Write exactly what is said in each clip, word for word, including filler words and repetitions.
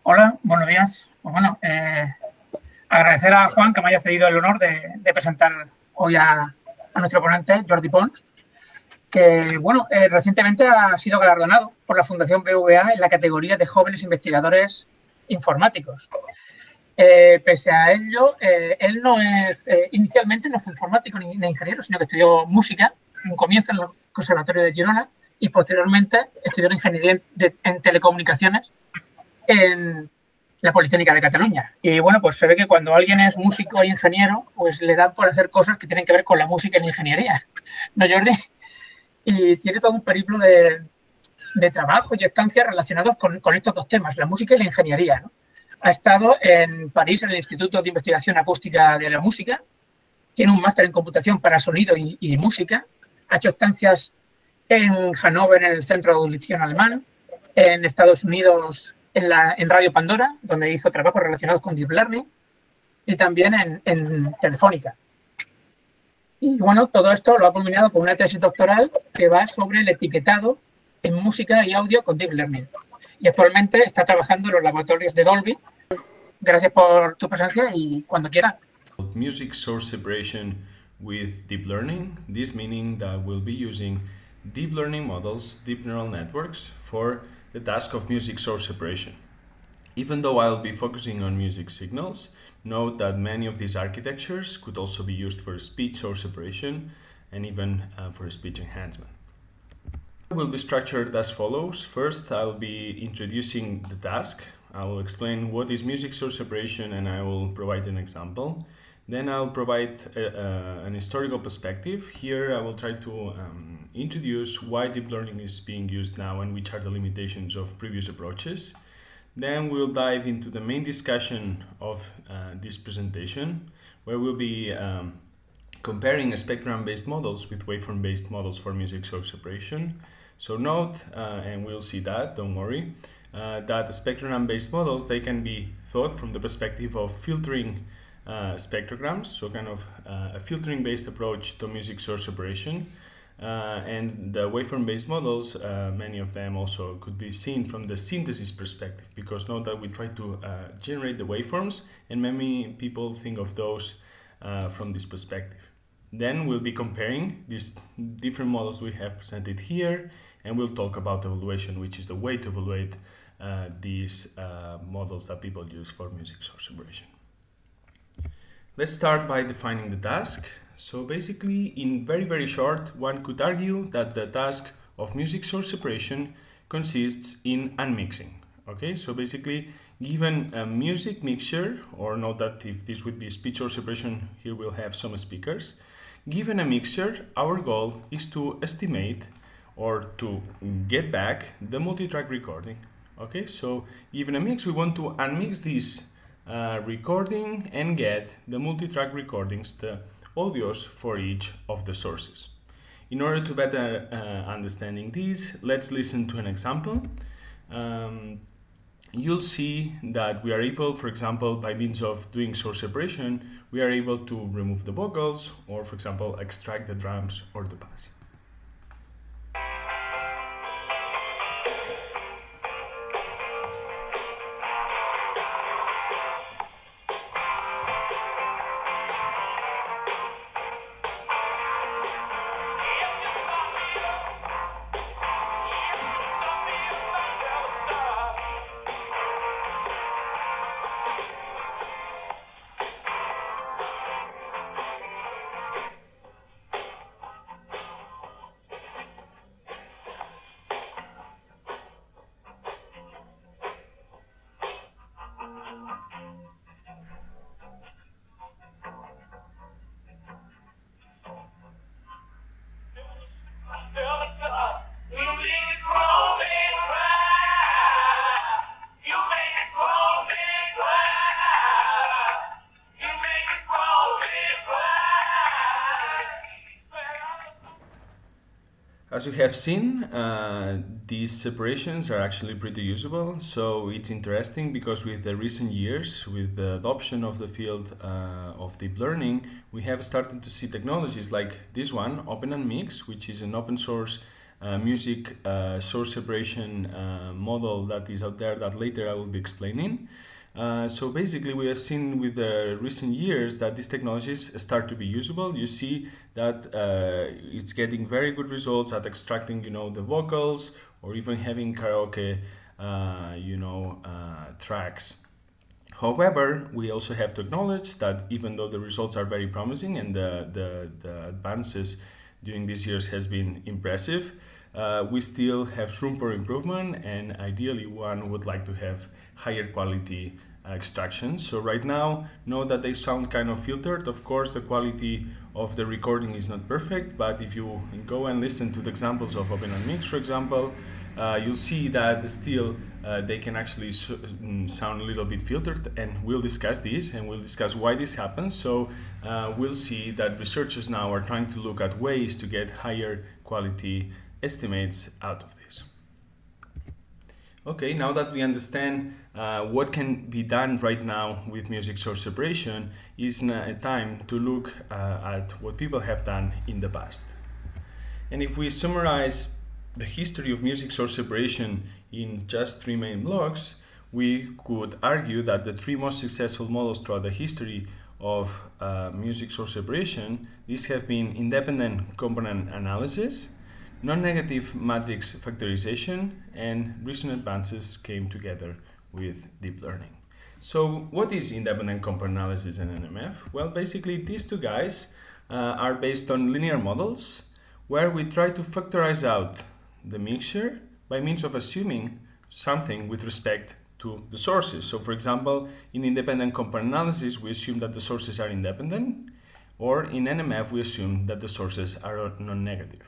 Hola, buenos días. Pues bueno, eh, agradecer a Juan que me haya cedido el honor de, de presentar hoy a, a nuestro ponente, Jordi Pons, que bueno, eh, recientemente ha sido galardonado por la Fundación B V A en la categoría de jóvenes investigadores informáticos. Eh, pese a ello, eh, él no es, eh, inicialmente no fue informático ni, ni ingeniero, sino que estudió música, en comienzo en el Conservatorio de Girona y posteriormente estudió ingeniería en, de, en telecomunicaciones en la Politécnica de Cataluña. Y bueno, pues se ve que cuando alguien es músico e ingeniero, pues le dan por hacer cosas que tienen que ver con la música y la ingeniería, ¿no, Jordi? Y tiene todo un periplo de, de trabajo y estancias relacionados con, con estos dos temas, la música y la ingeniería, ¿no? Ha estado en París, en el Instituto de Investigación Acústica de la Música, tiene un máster en computación para sonido y, y música, ha hecho estancias en Hannover, en el Centro de Audición Alemán, en Estados Unidos, en, la, en Radio Pandora, donde hizo trabajos relacionados con Deep Learning, y también en, en Telefónica. Y bueno, todo esto lo ha culminado con una tesis doctoral que va sobre el etiquetado en música y audio con Deep Learning. Y actualmente está trabajando en los laboratorios de Dolby. Gracias por tu presencia y cuando quieras. Music source separation with deep learning. This meaning that we'll be using deep learning models, deep neural networks, for the task of music source separation. Even though I'll be focusing on music signals, note that many of these architectures could also be used for speech source separation and even uh, for speech enhancement. It will be structured as follows. First, I'll be introducing the task. I will explain what is music source separation and I will provide an example. Then I'll provide a, a, an historical perspective. Here I will try to um, introduce why deep learning is being used now and which are the limitations of previous approaches. Then we'll dive into the main discussion of uh, this presentation, where we'll be um, comparing spectrum-based models with waveform-based models for music source separation. So note, uh, and we'll see that, don't worry, uh, that the spectrum-based models, they can be thought from the perspective of filtering uh, spectrograms, so kind of uh, a filtering-based approach to music source separation. Uh, and the waveform-based models, uh, many of them also could be seen from the synthesis perspective, because note that we try to uh, generate the waveforms, and many people think of those uh, from this perspective. Then we'll be comparing these different models we have presented here, and we'll talk about evaluation, which is the way to evaluate uh, these uh, models that people use for music source separation. Let's start by defining the task. So basically, in very, very short, one could argue that the task of music source separation consists in unmixing. Okay, so basically, given a music mixture, or note that if this would be speech source separation, here we'll have some speakers. Given a mixture, our goal is to estimate or to get back the multi-track recording. Okay, so given a mix, we want to unmix this uh, recording and get the multi-track recordings, the audios for each of the sources. In order to better uh, understanding this, let's listen to an example. Um, you'll see that we are able, for example, by means of doing source separation, we are able to remove the vocals or, for example, extract the drums or the bass. As you have seen, uh, these separations are actually pretty usable, so it's interesting because with the recent years, with the adoption of the field uh, of deep learning, we have started to see technologies like this one, Open and Mix, which is an open source uh, music uh, source separation uh, model that is out there that later I will be explaining. Uh, so basically we have seen with the recent years that these technologies start to be usable. You see that uh, it's getting very good results at extracting, you know, the vocals or even having karaoke, uh, you know, uh, tracks. However, we also have to acknowledge that even though the results are very promising and the, the, the advances during these years has been impressive, uh, we still have room for improvement, and ideally one would like to have higher quality uh, extraction. So right now, know that they sound kind of filtered. Of course, the quality of the recording is not perfect, but if you go and listen to the examples of OpenMix, for example, uh, you'll see that still uh, they can actually so, mm, sound a little bit filtered, and we'll discuss this and we'll discuss why this happens. So uh, we'll see that researchers now are trying to look at ways to get higher quality estimates out of this. Okay, now that we understand uh, what can be done right now with music source separation, is a time to look uh, at what people have done in the past. And if we summarize the history of music source separation in just three main blocks, we could argue that the three most successful models throughout the history of uh, music source separation, these have been independent component analysis, non-negative matrix factorization, and recent advances came together with deep learning. So what is independent component analysis and N M F? Well, basically these two guys uh, are based on linear models where we try to factorize out the mixture by means of assuming something with respect to the sources. So for example, in independent component analysis, we assume that the sources are independent, or in N M F, we assume that the sources are non-negative.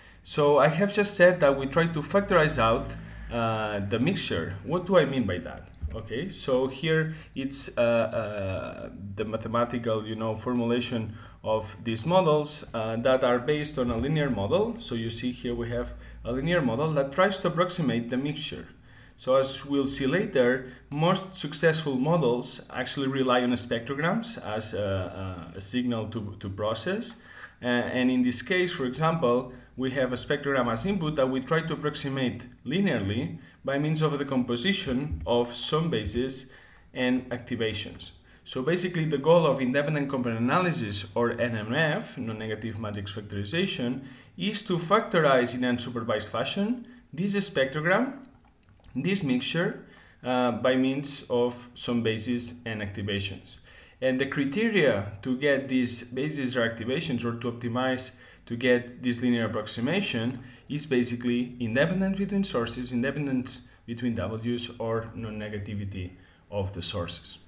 So I have just said that we try to factorize out uh, the mixture. What do I mean by that? Okay, so here it's uh, uh, the mathematical, you know, formulation of these models uh, that are based on a linear model. So you see here we have a linear model that tries to approximate the mixture. So as we'll see later, most successful models actually rely on spectrograms as a, a signal to, to process. Uh, and in this case, for example, we have a spectrogram as input that we try to approximate linearly by means of the composition of some bases and activations. So basically the goal of independent component analysis, or N M F, non-negative matrix factorization, is to factorize in unsupervised fashion this spectrogram, this mixture, uh, by means of some bases and activations. And the criteria to get these bases or activations, or to optimize to get this linear approximation, is basically independence between sources, independence between W's, or non-negativity of the sources.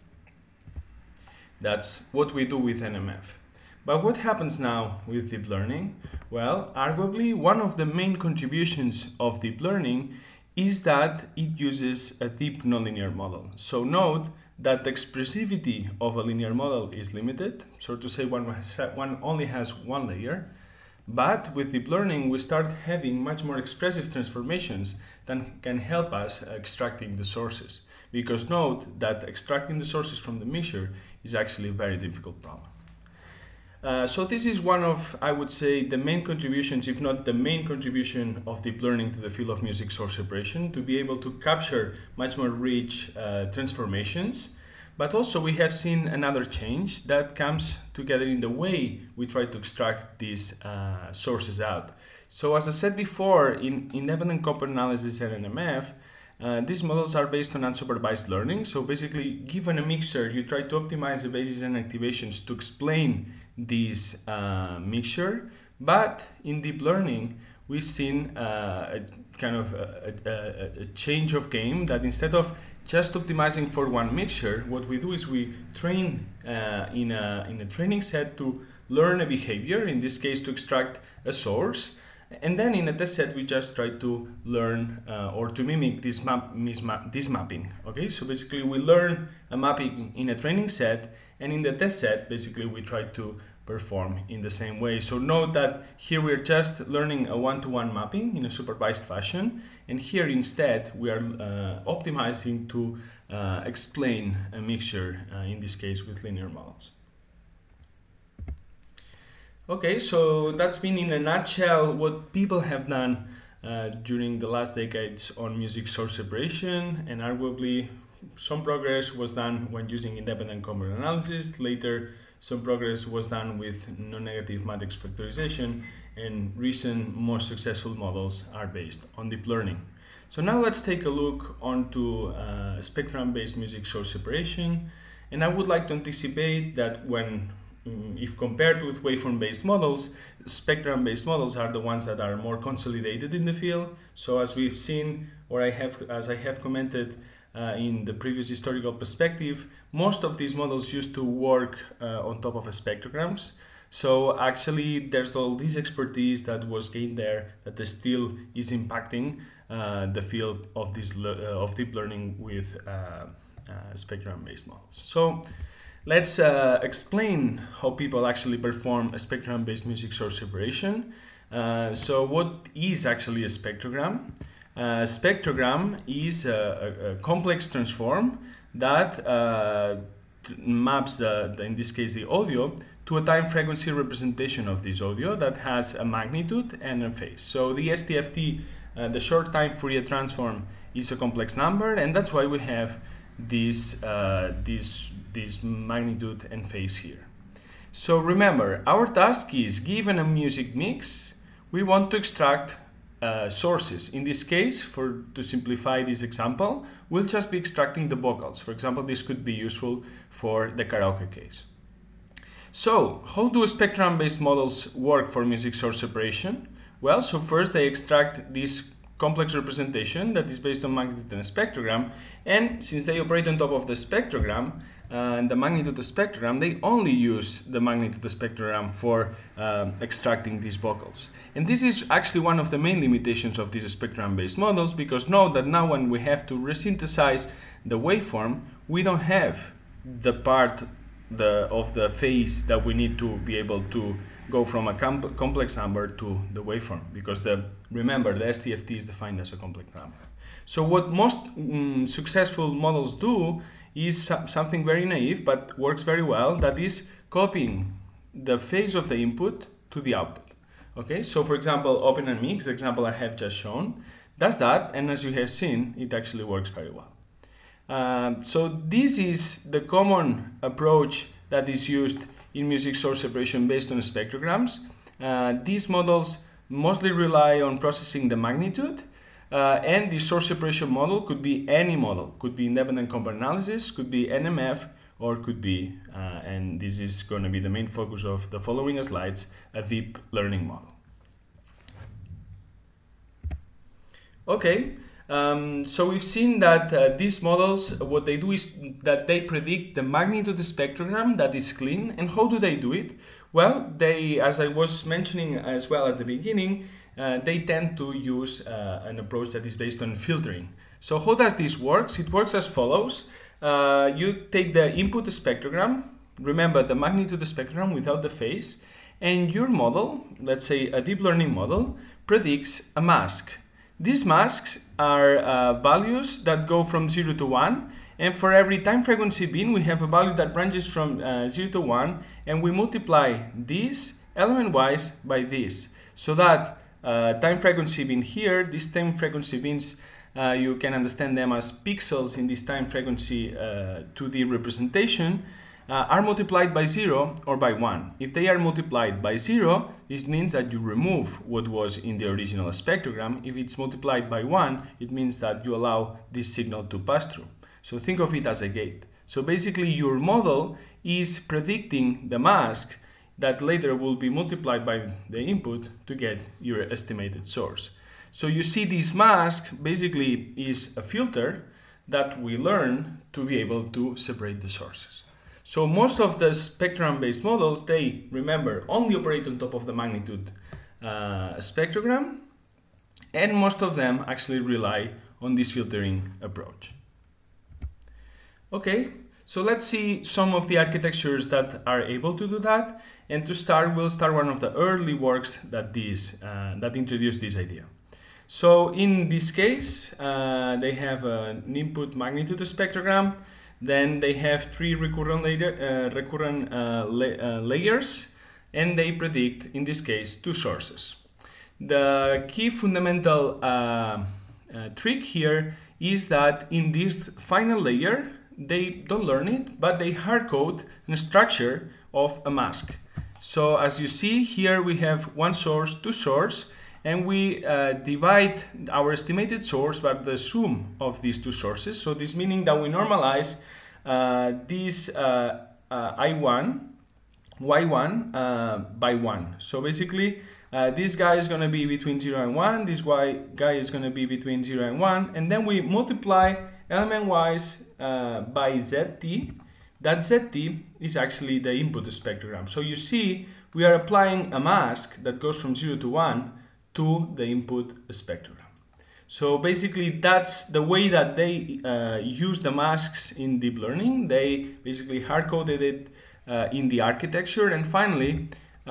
That's what we do with N M F. But what happens now with deep learning? Well, arguably one of the main contributions of deep learning is that it uses a deep nonlinear model. So note that the expressivity of a linear model is limited, so to say one, one only has one layer, but with deep learning we start having much more expressive transformations that can help us extracting the sources, because note that extracting the sources from the mixture is actually a very difficult problem. Uh, so this is one of, I would say, the main contributions, if not the main contribution of deep learning to the field of music source separation, to be able to capture much more rich uh, transformations. But also we have seen another change that comes together in the way we try to extract these uh, sources out. So as I said before, in independent component analysis and N M F, uh, these models are based on unsupervised learning. So basically, given a mixture, you try to optimize the bases and activations to explain this uh, mixture. But in deep learning, we've seen uh, a kind of a, a, a change of game, that instead of just optimizing for one mixture, what we do is we train uh, in, a, in a training set to learn a behavior, in this case to extract a source, and then in a test set we just try to learn uh, or to mimic this, map, this mapping. Okay, so basically we learn a mapping in a training set, and in the test set basically we try to perform in the same way. So note that here we're just learning a one-to-one mapping in a supervised fashion, and here instead we are uh, optimizing to uh, explain a mixture, uh, in this case with linear models. Okay, so that's been in a nutshell what people have done uh, during the last decades on music source separation, and arguably some progress was done when using independent component analysis. Later, some progress was done with non-negative matrix factorization, and recent most successful models are based on deep learning. So now let's take a look onto uh, spectrum-based music source separation, and I would like to anticipate that when if compared with waveform-based models, spectrum-based models are the ones that are more consolidated in the field. So as we've seen, or I have, as I have commented uh, in the previous historical perspective, most of these models used to work uh, on top of spectrograms. So actually, there's all this expertise that was gained there that still is impacting uh, the field of this uh, of deep learning with uh, uh, spectrum-based models. So let's uh, explain how people actually perform a spectrum-based music source separation. Uh, so what is actually a spectrogram? Uh, spectrogram is a, a, a complex transform that uh, maps, the, the, in this case, the audio to a time frequency representation of this audio that has a magnitude and a phase. So the S T F T, uh, the short time Fourier transform, is a complex number, and that's why we have this, uh, this this magnitude and phase here. So remember, our task is, given a music mix, we want to extract uh, sources. In this case, for to simplify this example, we'll just be extracting the vocals. For example, this could be useful for the karaoke case. So how do spectrum-based models work for music source separation? Well, so first they extract this complex representation that is based on magnitude and a spectrogram, and since they operate on top of the spectrogram uh, and the magnitude of the spectrogram, they only use the magnitude of the spectrogram for uh, extracting these vocals. And this is actually one of the main limitations of these spectrum-based models, because note that now when we have to resynthesize the waveform, we don't have the part the, of the phase that we need to be able to go from a com complex number to the waveform, because the remember the S T F T is defined as a complex number. So what most um, successful models do is so something very naive but works very well, that is copying the phase of the input to the output. Okay, so for example, Open and Mix, the example I have just shown, does that, and as you have seen, it actually works very well. Um, so this is the common approach that is used in music source separation based on spectrograms. Uh, these models mostly rely on processing the magnitude, uh, and the source separation model could be any model, could be independent component analysis, could be N M F, or could be, uh, and this is going to be the main focus of the following slides, a deep learning model. Okay. Um, so we've seen that uh, these models, what they do is that they predict the magnitude of the spectrogram that is clean. And how do they do it? Well, they, as I was mentioning as well at the beginning, uh, they tend to use uh, an approach that is based on filtering. So how does this work? It works as follows. Uh, you take the input spectrogram, remember the magnitude of the spectrogram without the phase, and your model, let's say a deep learning model, predicts a mask. These masks are uh, values that go from zero to one, and for every time frequency bin we have a value that ranges from uh, zero to one, and we multiply this element-wise by this, so that uh, time frequency bin here, these time frequency bins, uh, you can understand them as pixels in this time frequency uh, two D representation, Uh, are multiplied by zero or by one. If they are multiplied by zero, this means that you remove what was in the original spectrogram. If it's multiplied by one, it means that you allow this signal to pass through. So think of it as a gate. So basically your model is predicting the mask that later will be multiplied by the input to get your estimated source. So you see this mask basically is a filter that we learn to be able to separate the sources. So most of the spectrum-based models, they, remember, only operate on top of the magnitude uh, spectrogram, and most of them actually rely on this filtering approach. Okay, so let's see some of the architectures that are able to do that, and to start, we'll start one of the early works that, this, uh, that introduced this idea. So in this case, uh, they have an input magnitude spectrogram. Then they have three recurrent, layer, uh, recurrent uh, la uh, layers, and they predict, in this case, two sources. The key fundamental uh, uh, trick here is that in this final layer, they don't learn it, but they hardcode a structure of a mask. So as you see here, we have one source, two source, and we uh, divide our estimated source by the sum of these two sources. So this meaning that we normalize uh, this uh, uh, I one, Y one uh, by one. So basically, uh, this guy is going to be between zero and one, this Y guy is going to be between zero and one, and then we multiply element-wise uh, by Z T. That Z T is actually the input spectrogram. So you see, we are applying a mask that goes from zero to one to the input spectrogram. So basically, that's the way that they uh, use the masks in deep learning. They basically hard-coded it uh, in the architecture, and finally,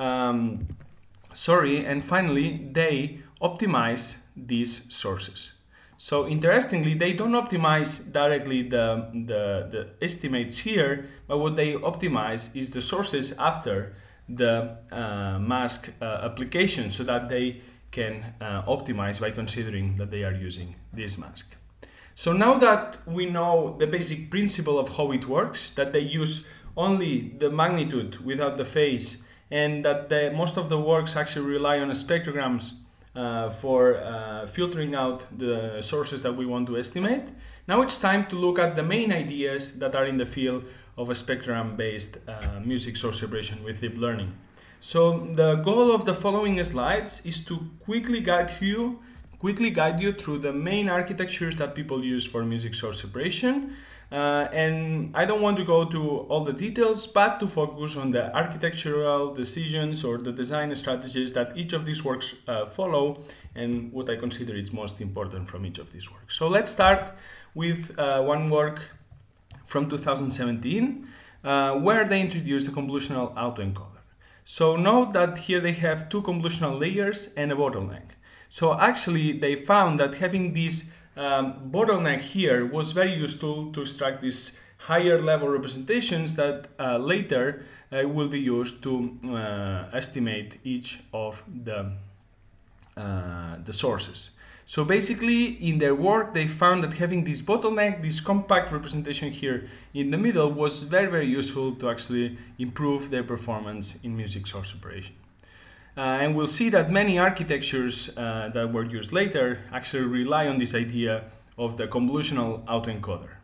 um, sorry, and finally, they optimize these sources. So interestingly, they don't optimize directly the, the, the estimates here, but what they optimize is the sources after the uh, mask uh, application, so that they can uh, optimize by considering that they are using this mask. So now that we know the basic principle of how it works, that they use only the magnitude without the phase, and that the, most of the works actually rely on spectrograms Uh, for uh, filtering out the sources that we want to estimate. Now it's time to look at the main ideas that are in the field of a spectrogram-based uh, music source separation with deep learning. So the goal of the following slides is to quickly guide you, quickly guide you through the main architectures that people use for music source separation. Uh, and I don't want to go to all the details, but to focus on the architectural decisions or the design strategies that each of these works uh, follow, and what I consider is most important from each of these works. So let's start with uh, one work from two thousand seventeen, uh, where they introduced the convolutional autoencoder. So note that here they have two convolutional layers and a bottleneck. So actually they found that having these Um, bottleneck here was very useful to extract these higher level representations that uh, later uh, will be used to uh, estimate each of the, uh, the sources. So basically in their work they found that having this bottleneck, this compact representation here in the middle, was very very useful to actually improve their performance in music source separation. Uh, and we'll see that many architectures uh, that were used later actually rely on this idea of the convolutional autoencoder.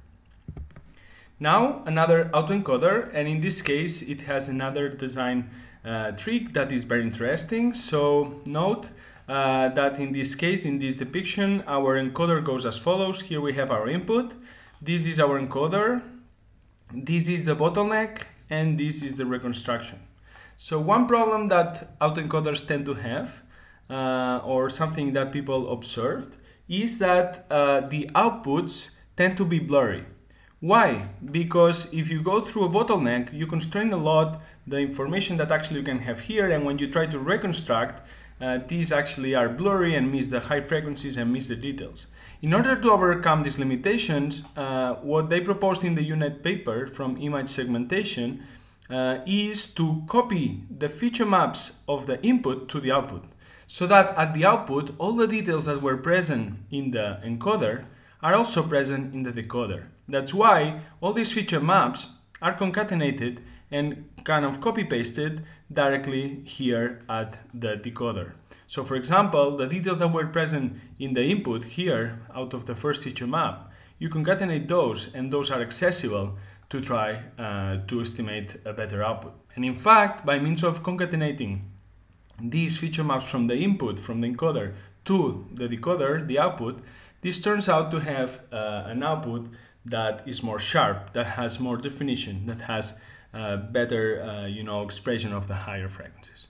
Now another autoencoder, and in this case it has another design uh, trick that is very interesting. So note uh, that in this case, in this depiction, our encoder goes as follows. Here we have our input, this is our encoder, this is the bottleneck, and this is the reconstruction. So one problem that autoencoders tend to have, uh, or something that people observed, is that uh, the outputs tend to be blurry. Why? Because if you go through a bottleneck, you constrain a lot the information that actually you can have here, and when you try to reconstruct, uh, these actually are blurry and miss the high frequencies and miss the details. In order to overcome these limitations, uh, what they proposed in the U net paper from image segmentation Uh, is to copy the feature maps of the input to the output, so that at the output all the details that were present in the encoder are also present in the decoder. That's why all these feature maps are concatenated and kind of copy-pasted directly here at the decoder. So for example, the details that were present in the input here out of the first feature map, you concatenate those, and those are accessible to try uh, to estimate a better output. And in fact, by means of concatenating these feature maps from the input, from the encoder to the decoder, the output, this turns out to have uh, an output that is more sharp, that has more definition, that has uh, better uh, you know, expression of the higher frequencies.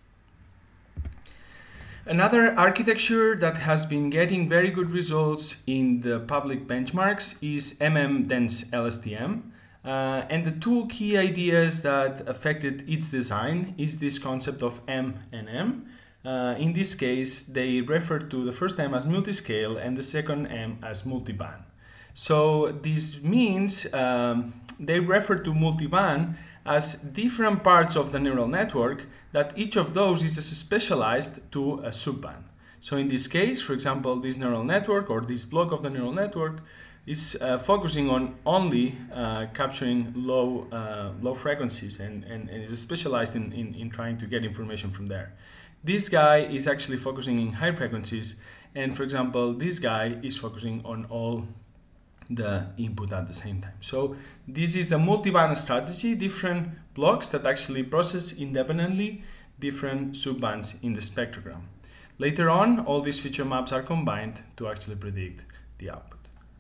Another architecture that has been getting very good results in the public benchmarks is M M dense L S T M. Uh, and the two key ideas that affected its design is this concept of M and M. Uh, in this case, they refer to the first M as multiscale and the second M as multiband. So this means um, they refer to multiband as different parts of the neural network that each of those is specialized to a subband. So in this case, for example, this neural network or this block of the neural network is uh, focusing on only uh, capturing low uh, low frequencies and, and, and is specialized in, in, in trying to get information from there. This guy is actually focusing in high frequencies, and for example, this guy is focusing on all the input at the same time. So this is the multi-band strategy, different blocks that actually process independently different subbands in the spectrogram. Later on, all these feature maps are combined to actually predict the output.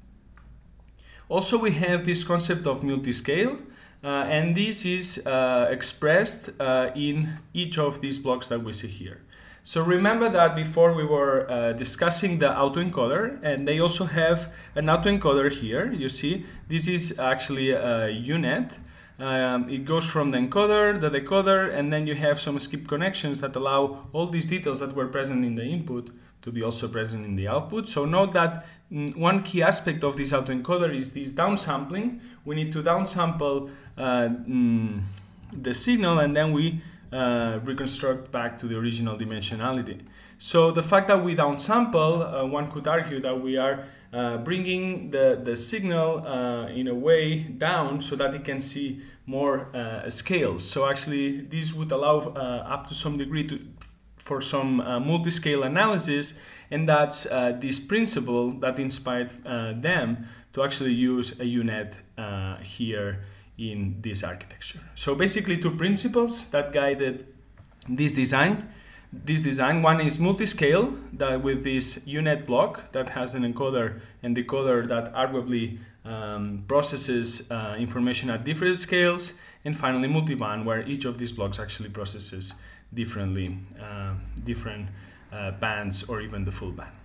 Also, we have this concept of multi-scale, uh, and this is uh, expressed uh, in each of these blocks that we see here. So remember that before we were uh, discussing the autoencoder, and they also have an autoencoder here. You see, this is actually a U net. Um, it goes from the encoder, the decoder, and then you have some skip connections that allow all these details that were present in the input to be also present in the output. So note that mm, one key aspect of this autoencoder is this downsampling. We need to downsample uh, mm, the signal, and then we uh, reconstruct back to the original dimensionality. So the fact that we downsample, uh, one could argue that we are uh, bringing the, the signal uh, in a way down so that it can see more uh, scales. So actually this would allow uh, up to some degree to for some uh, multi-scale analysis, and that's uh, this principle that inspired uh, them to actually use a U net uh, here in this architecture. So basically two principles that guided this design. This design, one is multi-scale, that with this U net block that has an encoder and decoder that arguably um, processes uh, information at different scales, and finally multi-band, where each of these blocks actually processes differently, uh, different uh, bands or even the full band.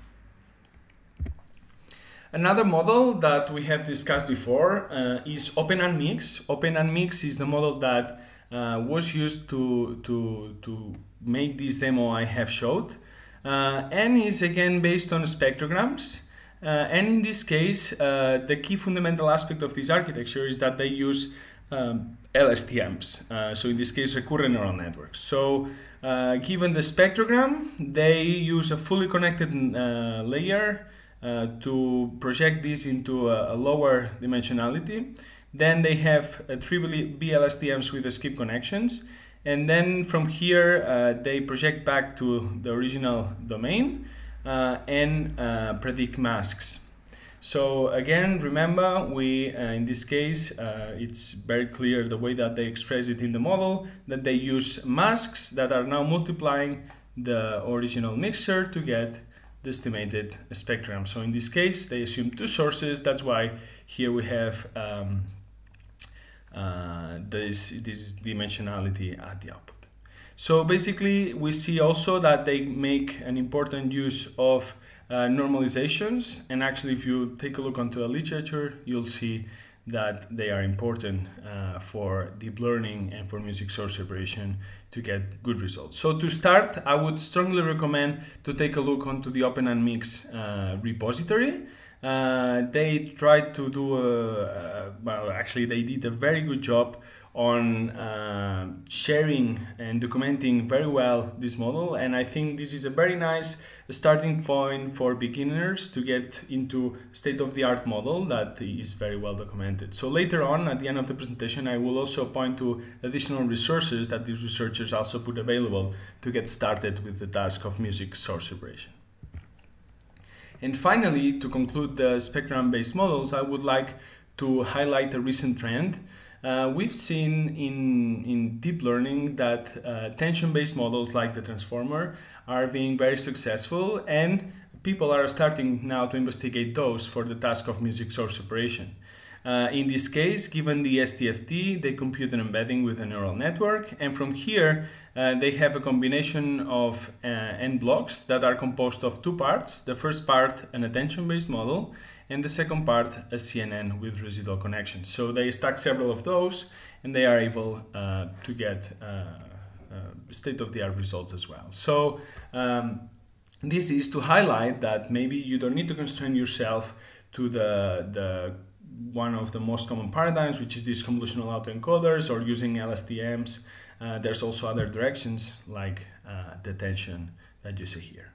Another model that we have discussed before uh, is Open and Mix. Open and Mix is the model that uh, was used to, to, to make this demo I have showed, uh, and is again based on spectrograms. Uh, and in this case, uh, the key fundamental aspect of this architecture is that they use um, L S T Ms, uh, so in this case recurrent neural networks. So uh, given the spectrogram, they use a fully connected uh, layer uh, to project this into a, a lower dimensionality. Then they have uh, three B L S T Ms with the skip connections, and then from here uh, they project back to the original domain uh, and uh, predict masks. So again, remember, we uh, in this case, uh, it's very clear the way that they express it in the model, that they use masks that are now multiplying the original mixture to get the estimated spectrum. So in this case, they assume two sources. That's why here we have um, uh, this, this dimensionality at the output. So basically, we see also that they make an important use of Uh, normalizations, and actually if you take a look onto the literature, you'll see that they are important uh, for deep learning and for music source separation to get good results. So to start, I would strongly recommend to take a look onto the Open and Mix uh, repository. Uh, they tried to do, a, uh, well actually they did a very good job on uh, sharing and documenting very well this model, and I think this is a very nice starting point for beginners to get into state-of-the-art model that is very well documented. So later on, at the end of the presentation, I will also point to additional resources that these researchers also put available to get started with the task of music source separation. And finally, to conclude the spectrum-based models, I would like to highlight a recent trend. Uh, we've seen in, in deep learning that uh, attention-based models like the transformer are being very successful, and people are starting now to investigate those for the task of music source separation. Uh, in this case, given the S T F T, they compute an embedding with a neural network, and from here uh, they have a combination of uh, N blocks that are composed of two parts. The first part, an attention-based model, and the second part, a C N N with residual connections. So they stack several of those, and they are able uh, to get uh, uh, state-of-the-art results as well. So um, this is to highlight that maybe you don't need to constrain yourself to the, the one of the most common paradigms, which is these convolutional autoencoders or using L S T Ms. Uh, there's also other directions like uh, detention that you see here.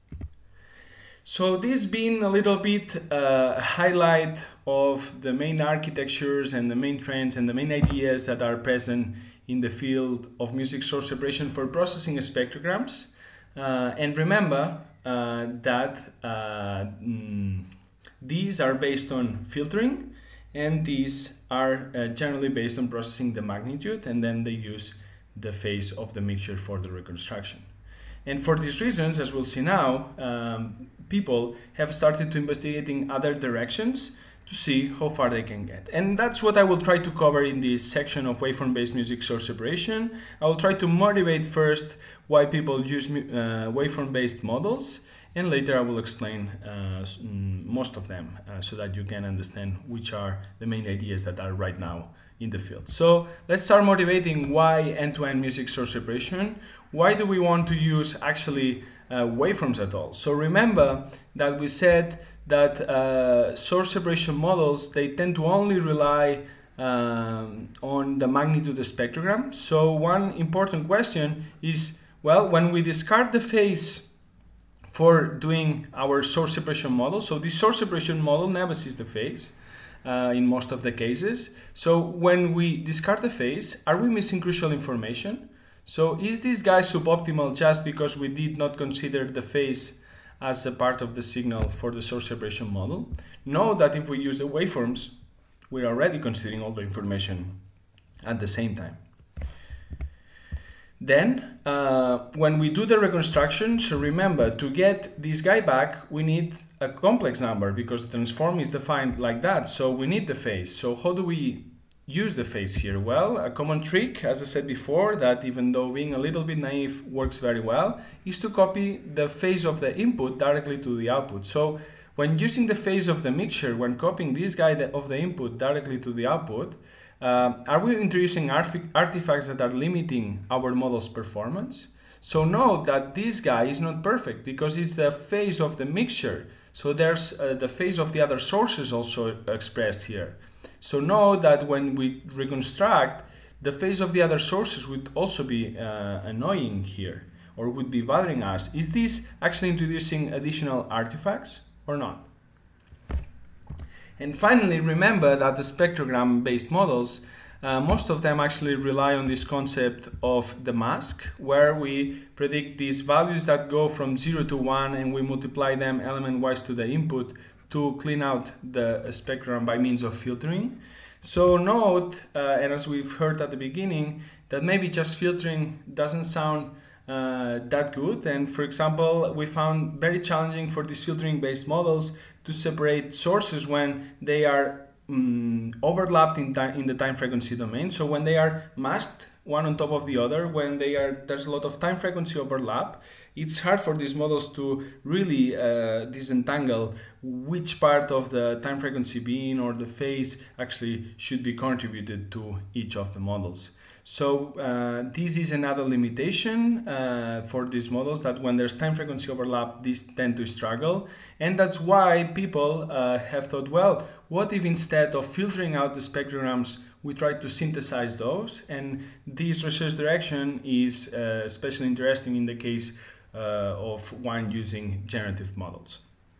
So this being a little bit uh, highlight of the main architectures and the main trends and the main ideas that are present in the field of music source separation for processing spectrograms. Uh, and remember uh, that uh, mm, these are based on filtering, and these are uh, generally based on processing the magnitude, and then they use the phase of the mixture for the reconstruction. And for these reasons, as we'll see now, um, people have started to investigating other directions to see how far they can get. And that's what I will try to cover in this section of waveform-based music source separation. I will try to motivate first why people use uh, waveform-based models, and later I will explain uh, most of them uh, so that you can understand which are the main ideas that are right now in the field. So let's start motivating why end-to-end music source separation. Why do we want to use actually uh, waveforms at all? So remember that we said that uh, source separation models, they tend to only rely um, on the magnitude spectrogram. So one important question is, well, when we discard the phase for doing our source separation model, so this source separation model never sees the phase uh, in most of the cases. So when we discard the phase, are we missing crucial information? So is this guy suboptimal just because we did not consider the phase as a part of the signal for the source separation model? Know that if we use the waveforms, we're already considering all the information at the same time. Then, uh, when we do the reconstruction, so remember, to get this guy back, we need a complex number because the transform is defined like that, so we need the phase. So how do we use the phase here? Well, a common trick, as I said before, that even though being a little bit naive works very well, is to copy the phase of the input directly to the output. So when using the phase of the mixture, when copying this guy of the input directly to the output, uh, are we introducing artifacts that are limiting our model's performance? So note that this guy is not perfect because it's the phase of the mixture. So there's uh, the phase of the other sources also expressed here. So note that when we reconstruct, the phase of the other sources would also be uh, annoying here, or would be bothering us. Is this actually introducing additional artifacts or not? And finally, remember that the spectrogram-based models, uh, most of them actually rely on this concept of the mask, where we predict these values that go from zero to one, and we multiply them element-wise to the input to clean out the spectrum by means of filtering. So note, uh, and as we've heard at the beginning, that maybe just filtering doesn't sound uh, that good. And for example, we found very challenging for these filtering-based models to separate sources when they are um, overlapped in, in the time frequency domain. So when they are masked one on top of the other, when they are there's a lot of time frequency overlap, it's hard for these models to really uh, disentangle which part of the time frequency being or the phase actually should be contributed to each of the models. So uh, this is another limitation uh, for these models, that when there's time frequency overlap, these tend to struggle. And that's why people uh, have thought, well, what if instead of filtering out the spectrograms, we try to synthesize those? And this research direction is uh, especially interesting in the case uh, of one using generative models.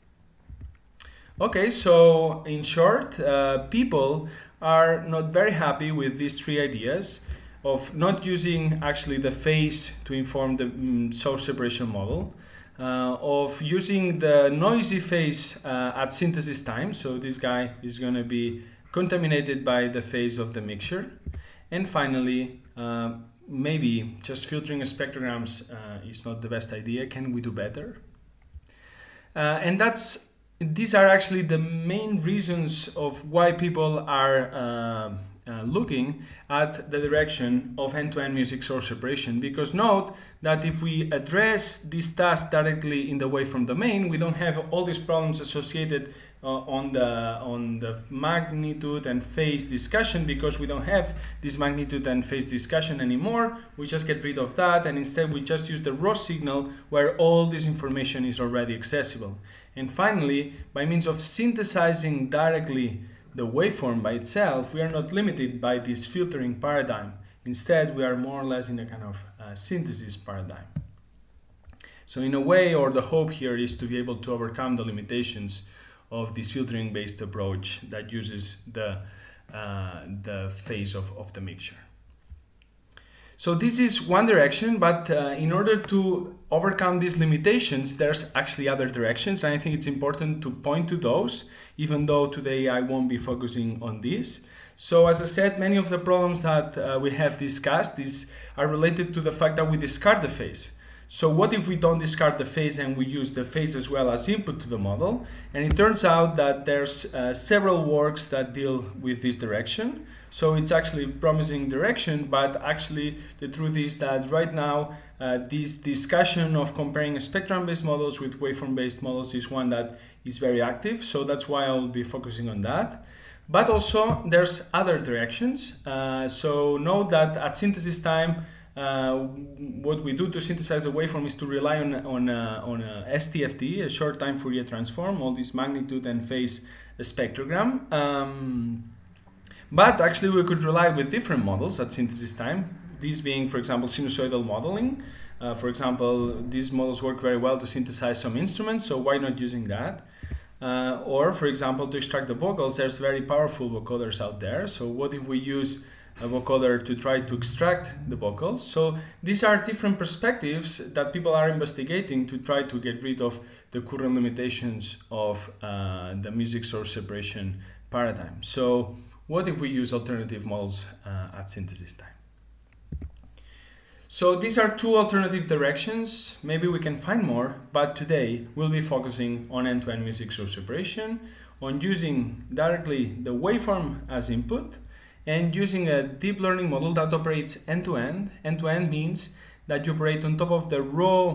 Okay, so in short, uh, people are not very happy with these three ideas of not using actually the phase to inform the um, source separation model, uh, of using the noisy phase uh, at synthesis time, so this guy is going to be contaminated by the phase of the mixture, and finally, uh, maybe just filtering spectrograms uh, is not the best idea. Can we do better? Uh, and that's these are actually the main reasons of why people are uh, uh, looking at the direction of end-to-end music source separation. Because note that if we address this task directly in the waveform domain, we don't have all these problems associated uh, on the on the magnitude and phase discussion, because we don't have this magnitude and phase discussion anymore. We just get rid of that, and instead we just use the raw signal where all this information is already accessible. And finally, by means of synthesizing directly the waveform by itself, we are not limited by this filtering paradigm. Instead, we are more or less in a kind of uh, synthesis paradigm. So in a way, or the hope here is to be able to overcome the limitations of this filtering-based approach that uses the, uh, the phase of, of the mixture. So this is one direction, but uh, in order to overcome these limitations, there's actually other directions, and I think it's important to point to those, even though today I won't be focusing on this. So as I said, many of the problems that uh, we have discussed is, are related to the fact that we discard the phase. So what if we don't discard the phase and we use the phase as well as input to the model? And it turns out that there's uh, several works that deal with this direction. So it's actually a promising direction, but actually the truth is that right now uh, this discussion of comparing spectrum-based models with waveform-based models is one that is very active. So that's why I will be focusing on that. But also there's other directions. Uh, so note that at synthesis time, Uh, what we do to synthesize a waveform is to rely on, on, a, on a S T F T, a short time Fourier transform, all this magnitude and phase spectrogram. Um, but actually we could rely with different models at synthesis time, these being, for example, sinusoidal modeling. Uh, for example, these models work very well to synthesize some instruments, so why not using that? Uh, or, for example, to extract the vocals, there's very powerful vocoders out there. So what if we use a vocoder to try to extract the vocals? So these are different perspectives that people are investigating to try to get rid of the current limitations of uh, the music source separation paradigm. So what if we use alternative models uh, at synthesis time? So these are two alternative directions. Maybe we can find more, but today we'll be focusing on end-to-end music source separation, on using directly the waveform as input, and using a deep learning model that operates end-to-end. End-to-end means that you operate on top of the raw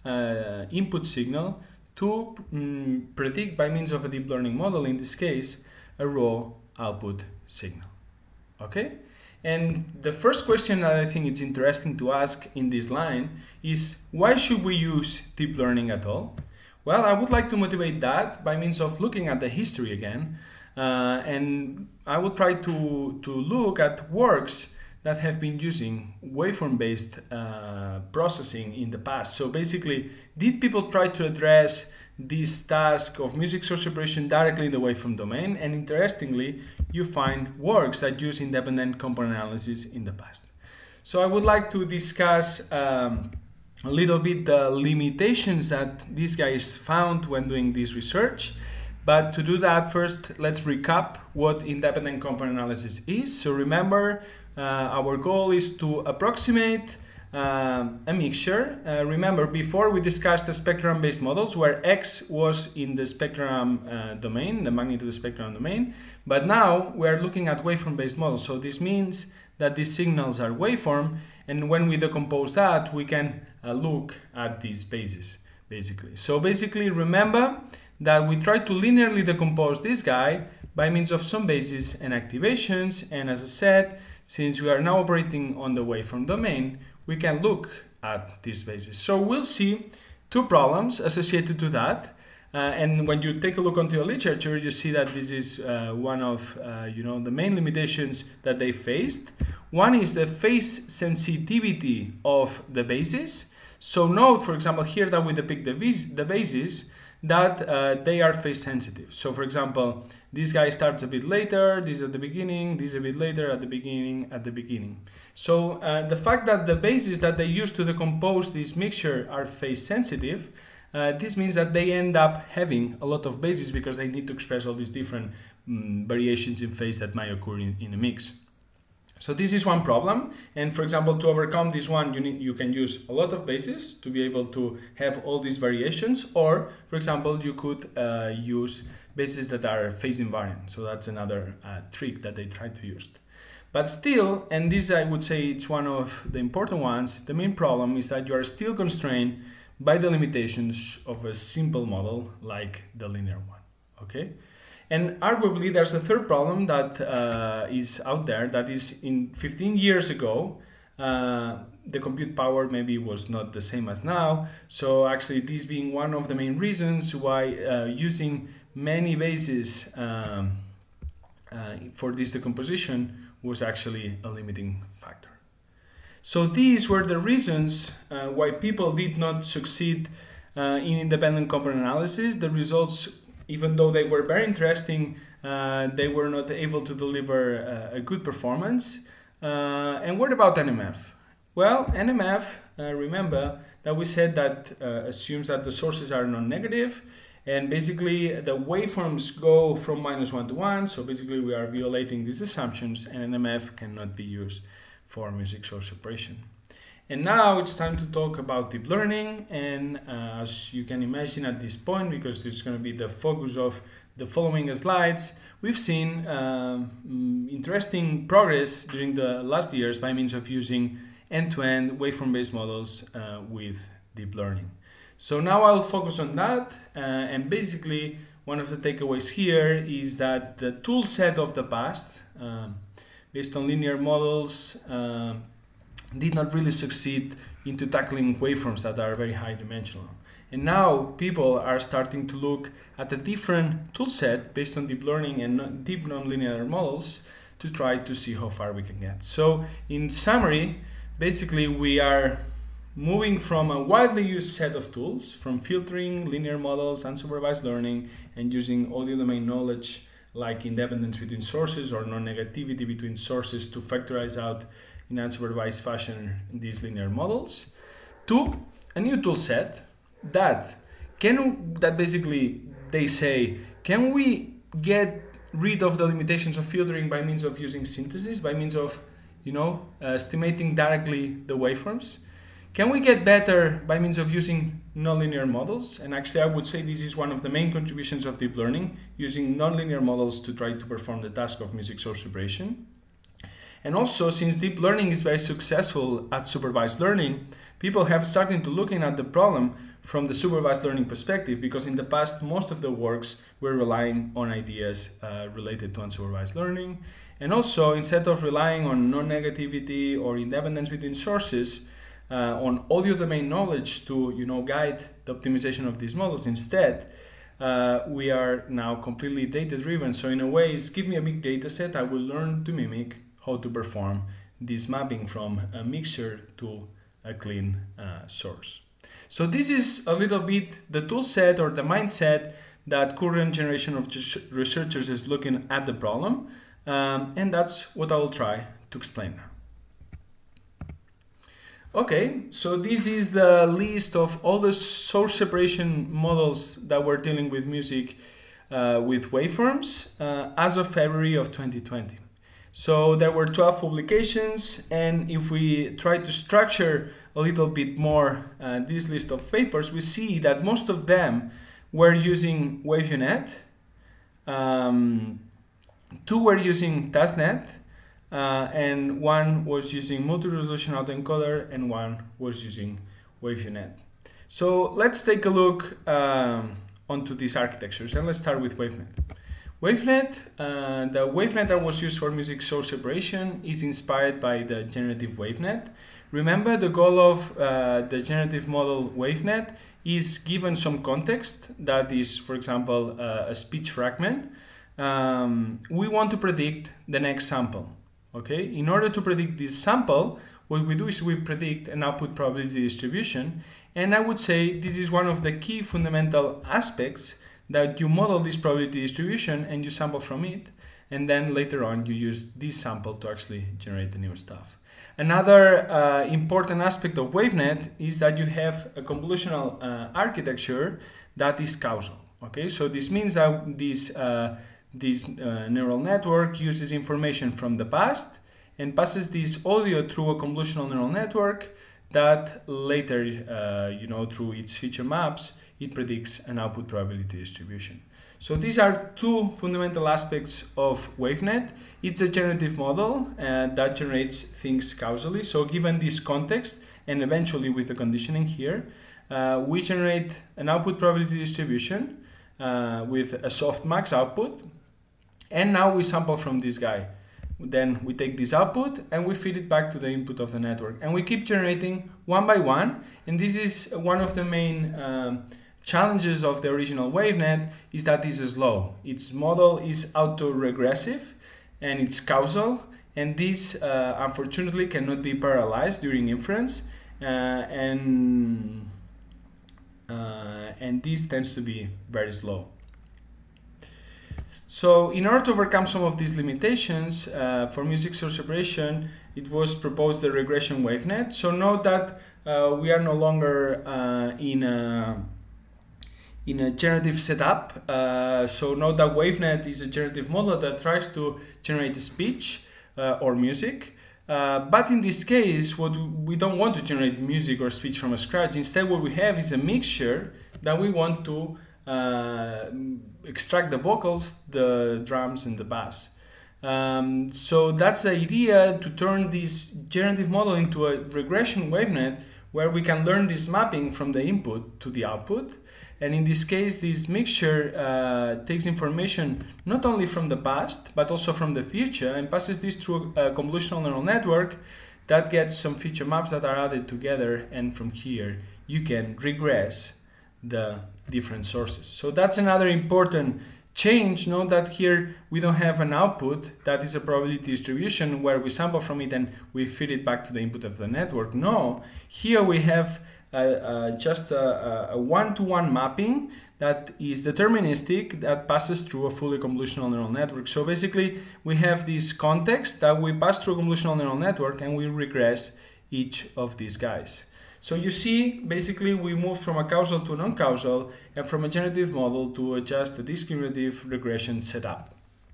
uh, input signal to um, predict by means of a deep learning model, in this case, a raw output signal. Okay? And the first question that I think it's interesting to ask in this line is, why should we use deep learning at all? Well, I would like to motivate that by means of looking at the history again. Uh, and I will try to, to look at works that have been using waveform-based uh, processing in the past. So basically, did people try to address this task of music source separation directly in the waveform domain? And interestingly, you find works that use independent component analysis in the past. So I would like to discuss um, a little bit the limitations that these guys found when doing this research. But to do that, first, let's recap what independent component analysis is. So remember, uh, our goal is to approximate uh, a mixture. Uh, remember, before we discussed the spectrum-based models where X was in the spectrum uh, domain, the magnitude spectrum domain. But now we are looking at waveform-based models. So this means that these signals are waveform. And when we decompose that, we can uh, look at these bases, basically. So basically, remember that we try to linearly decompose this guy by means of some bases and activations. And as I said, since we are now operating on the waveform domain, we can look at these bases. So we'll see two problems associated to that. Uh, and when you take a look onto the literature, you see that this is uh, one of uh, you know, the main limitations that they faced. One is the phase sensitivity of the bases. So note, for example, here that we depict the, the bases, that uh, they are phase sensitive. So for example, this guy starts a bit later, this at the beginning, this a bit later, at the beginning, at the beginning. So uh, the fact that the bases that they use to decompose this mixture are phase sensitive, uh, this means that they end up having a lot of bases because they need to express all these different um, variations in phase that might occur in, in a mix. So this is one problem, and for example, to overcome this one, you need you can use a lot of bases to be able to have all these variations, or for example, you could uh, use bases that are phase invariant. So that's another uh, trick that they try to use. But still, and this I would say it's one of the important ones, the main problem is that you are still constrained by the limitations of a simple model like the linear one. Okay. And arguably, there's a third problem that uh, is out there, that is in fifteen years ago, uh, the compute power maybe was not the same as now. So actually, this being one of the main reasons why uh, using many bases um, uh, for this decomposition was actually a limiting factor. So these were the reasons uh, why people did not succeed uh, in independent component analysis. The results, even though they were very interesting, uh, they were not able to deliver uh, a good performance. Uh, and what about N M F? Well, N M F, uh, remember that we said that uh, assumes that the sources are non-negative, and basically the waveforms go from minus one to one, so basically we are violating these assumptions, and N M F cannot be used for music source separation. And now it's time to talk about deep learning, and uh, as you can imagine at this point, because this is going to be the focus of the following slides, we've seen um, interesting progress during the last years by means of using end-to-end waveform-based models uh, with deep learning. So now I'll focus on that, uh, and basically one of the takeaways here is that the tool set of the past, um, based on linear models, uh, did not really succeed into tackling waveforms that are very high dimensional. And now people are starting to look at a different tool set based on deep learning and deep nonlinear models to try to see how far we can get. So in summary, basically we are moving from a widely used set of tools, from filtering, linear models, unsupervised learning, and using audio domain knowledge like independence between sources or non-negativity between sources to factorize out in unsupervised fashion these linear models, to a new tool set that can, that basically they say, can we get rid of the limitations of filtering by means of using synthesis, by means of, you know, uh, estimating directly the waveforms? Can we get better by means of using nonlinear models? And actually I would say this is one of the main contributions of deep learning, using nonlinear models to try to perform the task of music source separation. And also, since deep learning is very successful at supervised learning, people have started to looking at the problem from the supervised learning perspective, because in the past most of the works were relying on ideas uh, related to unsupervised learning. And also, instead of relying on non-negativity or independence between sources, uh, on audio domain knowledge to, you know, guide the optimization of these models, instead uh, we are now completely data driven. So in a way, it's give me a big data set, I will learn to mimic how to perform this mapping from a mixture to a clean uh, source. So this is a little bit the tool set or the mindset that current generation of researchers is looking at the problem, um, and that's what I will try to explain now. Okay, so this is the list of all the source separation models that were dealing with music uh, with waveforms uh, as of February of twenty twenty. So there were twelve publications, and if we try to structure a little bit more uh, this list of papers, we see that most of them were using WaveUNet, um, two were using TASNet, uh, and one was using multi-resolution autoencoder, and one was using WaveUNet. So let's take a look um, onto these architectures, and let's start with WaveNet. WaveNet, uh, the WaveNet that was used for music source separation is inspired by the generative WaveNet. Remember, the goal of uh, the generative model WaveNet is given some context, that is, for example, uh, a speech fragment. Um, we want to predict the next sample. Okay? In order to predict this sample, what we do is we predict an output probability distribution, and I would say this is one of the key fundamental aspects, that you model this probability distribution and you sample from it, and then later on you use this sample to actually generate the new stuff. Another uh, important aspect of WaveNet is that you have a convolutional uh, architecture that is causal. Okay, so this means that this, uh, this uh, neural network uses information from the past and passes this audio through a convolutional neural network that later, uh, you know, through its feature maps, it predicts an output probability distribution. So these are two fundamental aspects of WaveNet. It's a generative model uh, that generates things causally. So given this context, and eventually with the conditioning here, uh, we generate an output probability distribution uh, with a softmax output. And now we sample from this guy. Then we take this output and we feed it back to the input of the network. And we keep generating one by one. And this is one of the main um, challenges of the original WaveNet, is that this is slow. Its model is auto-regressive. and it's causal, and this uh, unfortunately cannot be parallelized during inference, uh, and uh, and this tends to be very slow. So in order to overcome some of these limitations, uh, for music source separation, it was proposed the regression wavenet. So note that uh, we are no longer uh, in a in a generative setup. Uh, so note that wavenet is a generative model that tries to generate speech uh, or music. Uh, but in this case, what we don't want to generate music or speech from scratch. Instead, what we have is a mixture that we want to uh, extract the vocals, the drums, and the bass. Um, so that's the idea, to turn this generative model into a regression wavenet where we can learn this mapping from the input to the output. And in this case, this mixture uh, takes information not only from the past, but also from the future, and passes this through a convolutional neural network that gets some feature maps that are added together, and from here you can regress the different sources. So that's another important change. Note that here we don't have an output that is a probability distribution where we sample from it and we feed it back to the input of the network. No, here we have uh, uh, just a, a one-to-one mapping that is deterministic, that passes through a fully convolutional neural network. So basically we have this context that we pass through a convolutional neural network, and we regress each of these guys. So you see, basically we move from a causal to a non-causal, and from a generative model to a just a discriminative regression setup.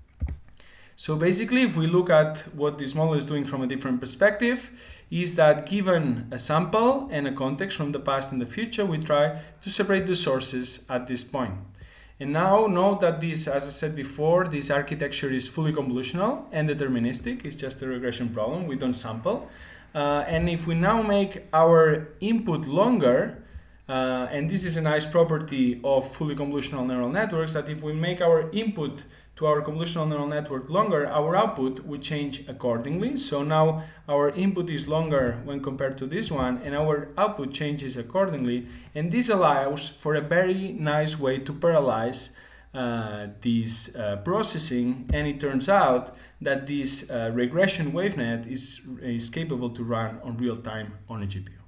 So basically, if we look at what this model is doing from a different perspective, is that given a sample and a context from the past and the future, we try to separate the sources at this point. And now note that this, as I said before, this architecture is fully convolutional and deterministic. It's just a regression problem. We don't sample. Uh, and if we now make our input longer, uh, and this is a nice property of fully convolutional neural networks, that if we make our input to our convolutional neural network longer, our output would change accordingly. So now our input is longer when compared to this one, and our output changes accordingly. And this allows for a very nice way to parallelize uh, this uh, processing, and it turns out that this uh, regression wavenet is, is capable to run on real time on a G P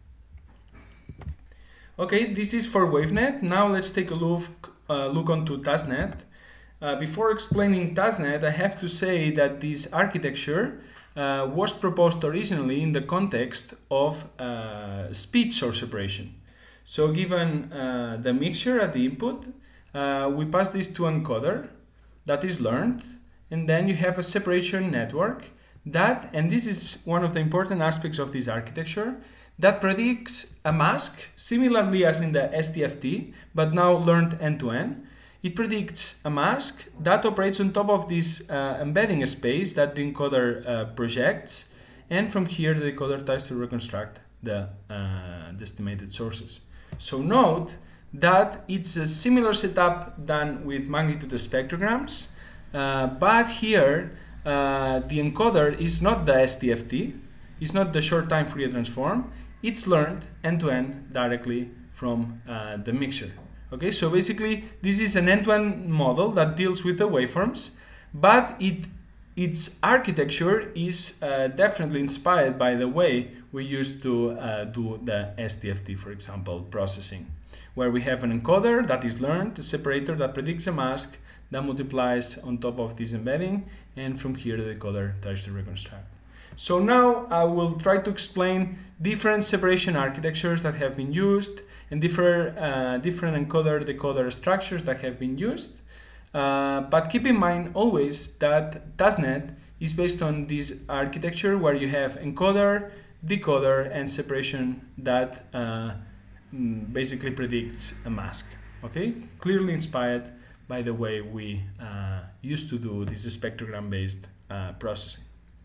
U. Okay, this is for wavenet. Now let's take a look, uh, look onto TASNet. Uh, before explaining TASNet, I have to say that this architecture uh, was proposed originally in the context of uh, speech source separation. So given uh, the mixture at the input, uh, we pass this to encoder that is learned, and then you have a separation network that, and this is one of the important aspects of this architecture, that predicts a mask similarly as in the S T F T, but now learned end-to-end. It predicts a mask that operates on top of this uh, embedding space that the encoder uh, projects, and from here the decoder tries to reconstruct the, uh, the estimated sources. So note that it's a similar setup than with magnitude spectrograms, uh, but here uh, the encoder is not the S T F T, it's not the short time Fourier transform, it's learned end-to-end directly from uh, the mixture. Okay, so basically this is an end-to-end model that deals with the waveforms, but it its architecture is uh, definitely inspired by the way we used to uh, do the S T F T, for example, processing, where we have an encoder that is learned, a separator that predicts a mask that multiplies on top of this embedding, and from here the decoder tries to reconstruct. So now I will try to explain different separation architectures that have been used, and different, uh, different encoder-decoder structures that have been used. Uh, but keep in mind always that TASNet is based on this architecture where you have encoder, decoder, and separation that uh, basically predicts a mask. Okay, clearly inspired by the way we uh, used to do this spectrogram-based uh, processing.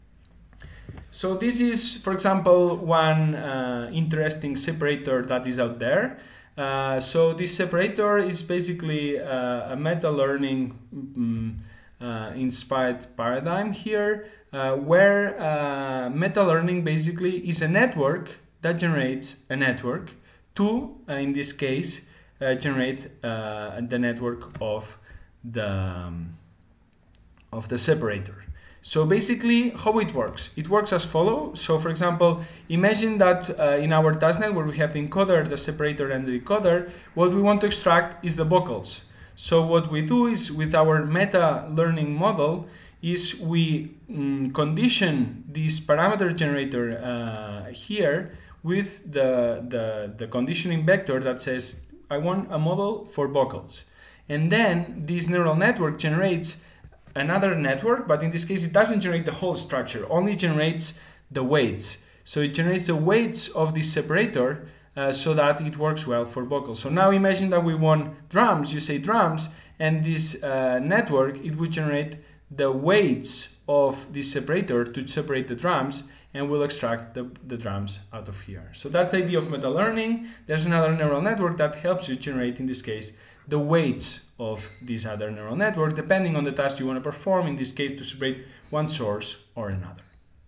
So this is, for example, one uh, interesting separator that is out there. Uh, so this separator is basically uh, a meta-learning um, uh, inspired paradigm here, uh, where uh, meta-learning basically is a network that generates a network to, uh, in this case, uh, generate uh, the network of the, um, of the separator. So basically, how it works? It works as follows. So for example, imagine that uh, in our tasknet where we have the encoder, the separator, and the decoder, what we want to extract is the vocals. So what we do is, with our meta learning model, is we mm, condition this parameter generator uh, here with the, the, the conditioning vector that says, I want a model for vocals. And then this neural network generates another network, but in this case it doesn't generate the whole structure, only generates the weights. So it generates the weights of this separator uh, so that it works well for vocals. So now imagine that we want drums, you say drums, and this uh, network, it would generate the weights of this separator to separate the drums, and we'll extract the, the drums out of here. So that's the idea of meta learning. There's another neural network that helps you generate, in this case, the weights of this other neural network, depending on the task you want to perform, in this case to separate one source or another.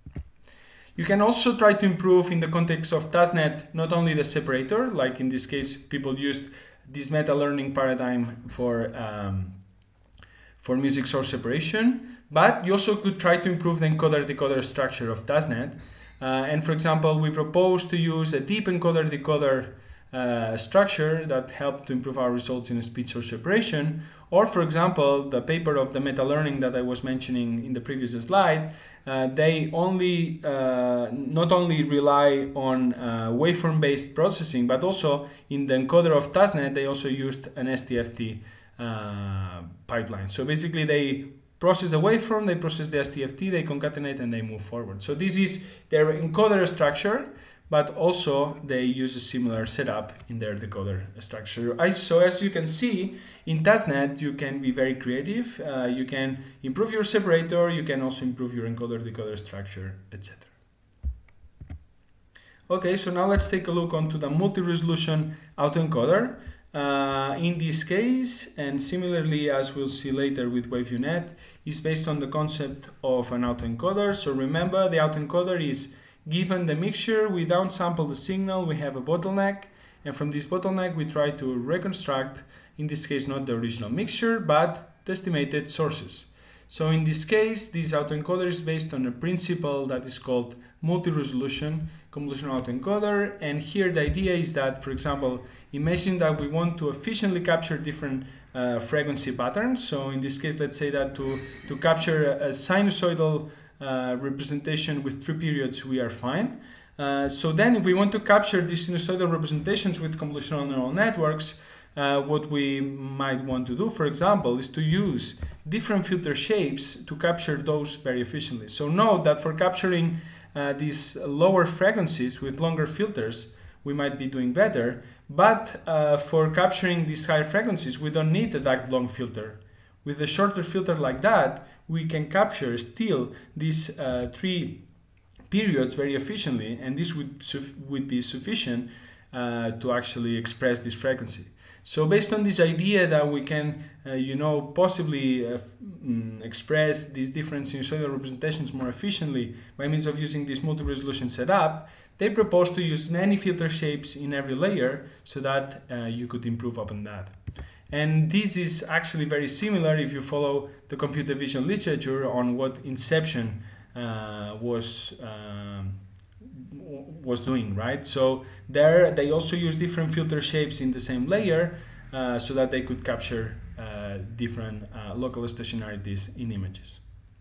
You can also try to improve, in the context of tasknet, not only the separator, like in this case people used this meta learning paradigm for, um, for music source separation, but you also could try to improve the encoder-decoder structure of tasknet. Uh, and for example, we propose to use a deep encoder-decoder Uh, structure that helped to improve our results in speech source separation. Or for example, the paper of the meta learning that I was mentioning in the previous slide, uh, they only uh, not only rely on uh, waveform based processing, but also in the encoder of tasknet they also used an S T F T uh, pipeline. So basically they process the waveform, they process the S T F T, they concatenate, and they move forward. So this is their encoder structure, but also they use a similar setup in their decoder structure. I, so as you can see, in tasknet you can be very creative. Uh, you can improve your separator, you can also improve your encoder-decoder structure, et cetera. Okay, so now let's take a look onto the multi-resolution autoencoder. Uh, in this case, and similarly as we'll see later with WaveViewNet, is based on the concept of an autoencoder. So remember, the autoencoder is given the mixture, we downsample the signal, we have a bottleneck, and from this bottleneck we try to reconstruct, in this case not the original mixture, but the estimated sources. So in this case, this autoencoder is based on a principle that is called multi-resolution convolutional autoencoder, and here the idea is that, for example, imagine that we want to efficiently capture different uh, frequency patterns. So in this case, let's say that to, to capture a sinusoidal Uh, representation with three periods, we are fine. Uh, so then if we want to capture these sinusoidal representations with convolutional neural networks, uh, what we might want to do, for example, is to use different filter shapes to capture those very efficiently. So note that for capturing uh, these lower frequencies with longer filters, we might be doing better, but uh, for capturing these higher frequencies, we don't need that long filter. With a shorter filter like that, we can capture still these uh, three periods very efficiently, and this would, would be sufficient uh, to actually express this frequency. So based on this idea that we can, uh, you know, possibly uh, mm, express these different sinusoidal representations more efficiently by means of using this multi-resolution setup, they propose to use many filter shapes in every layer so that uh, you could improve upon that. And this is actually very similar if you follow the computer vision literature on what Inception uh, was uh, was doing, right? So there they also use different filter shapes in the same layer uh, so that they could capture uh, different uh, local stationarities in images.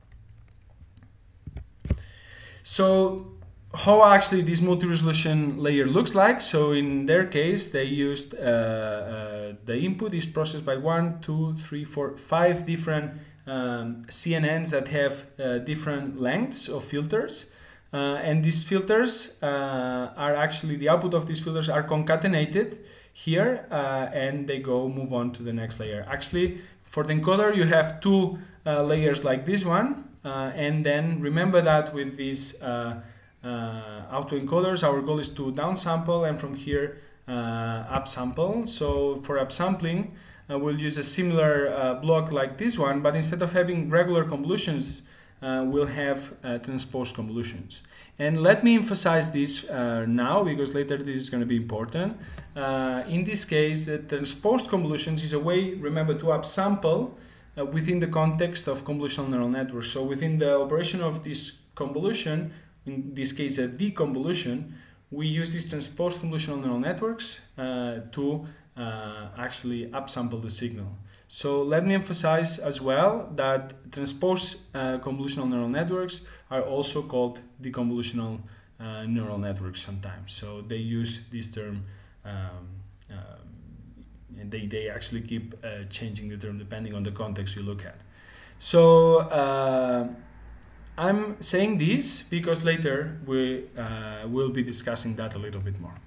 So how actually this multi-resolution layer looks like. So in their case, they used uh, uh, the input is processed by one, two, three, four, five different um, C N Ns that have uh, different lengths of filters. Uh, and these filters uh, are actually, the output of these filters are concatenated here uh, and they go move on to the next layer. Actually, for the encoder, you have two uh, layers like this one. Uh, and then remember that with these uh, Uh, autoencoders, our goal is to downsample and from here uh, upsample. So for upsampling, uh, we'll use a similar uh, block like this one, but instead of having regular convolutions, uh, we'll have uh, transposed convolutions. And let me emphasize this uh, now, because later this is going to be important. Uh, in this case, the transposed convolutions is a way, remember, to upsample Uh, uh, within the context of convolutional neural networks. So within the operation of this convolution, in this case a deconvolution, we use these transposed convolutional neural networks uh, to uh, actually upsample the signal. So let me emphasize as well that transposed uh, convolutional neural networks are also called deconvolutional uh, neural networks sometimes. So they use this term, um, uh, and they, they actually keep uh, changing the term depending on the context you look at. So uh, I'm saying this because later we uh, will be discussing that a little bit more.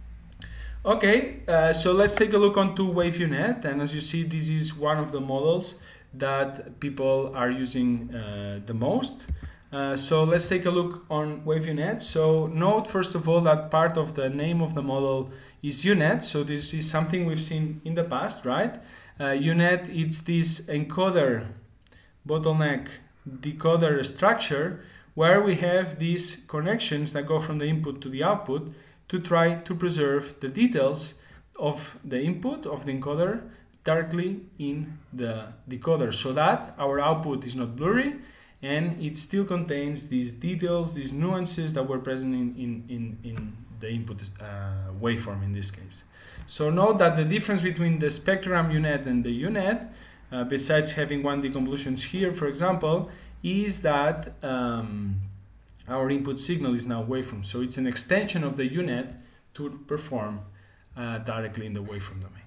Okay, uh, so let's take a look onto WaveUNet, and as you see, this is one of the models that people are using uh, the most. Uh, so let's take a look on WaveUNet. So note first of all that part of the name of the model is UNet. So this is something we've seen in the past, right? Uh, UNet, it's this encoder bottleneck decoder structure where we have these connections that go from the input to the output to try to preserve the details of the input of the encoder directly in the decoder so that our output is not blurry and it still contains these details, these nuances that were present in, in, in, in the input uh, waveform in this case. So note that the difference between the spectrogram UNet and the UNet, uh, besides having one deconvolutions here, for example, is that um, our input signal is now waveform. So it's an extension of the UNet to perform uh, directly in the waveform domain.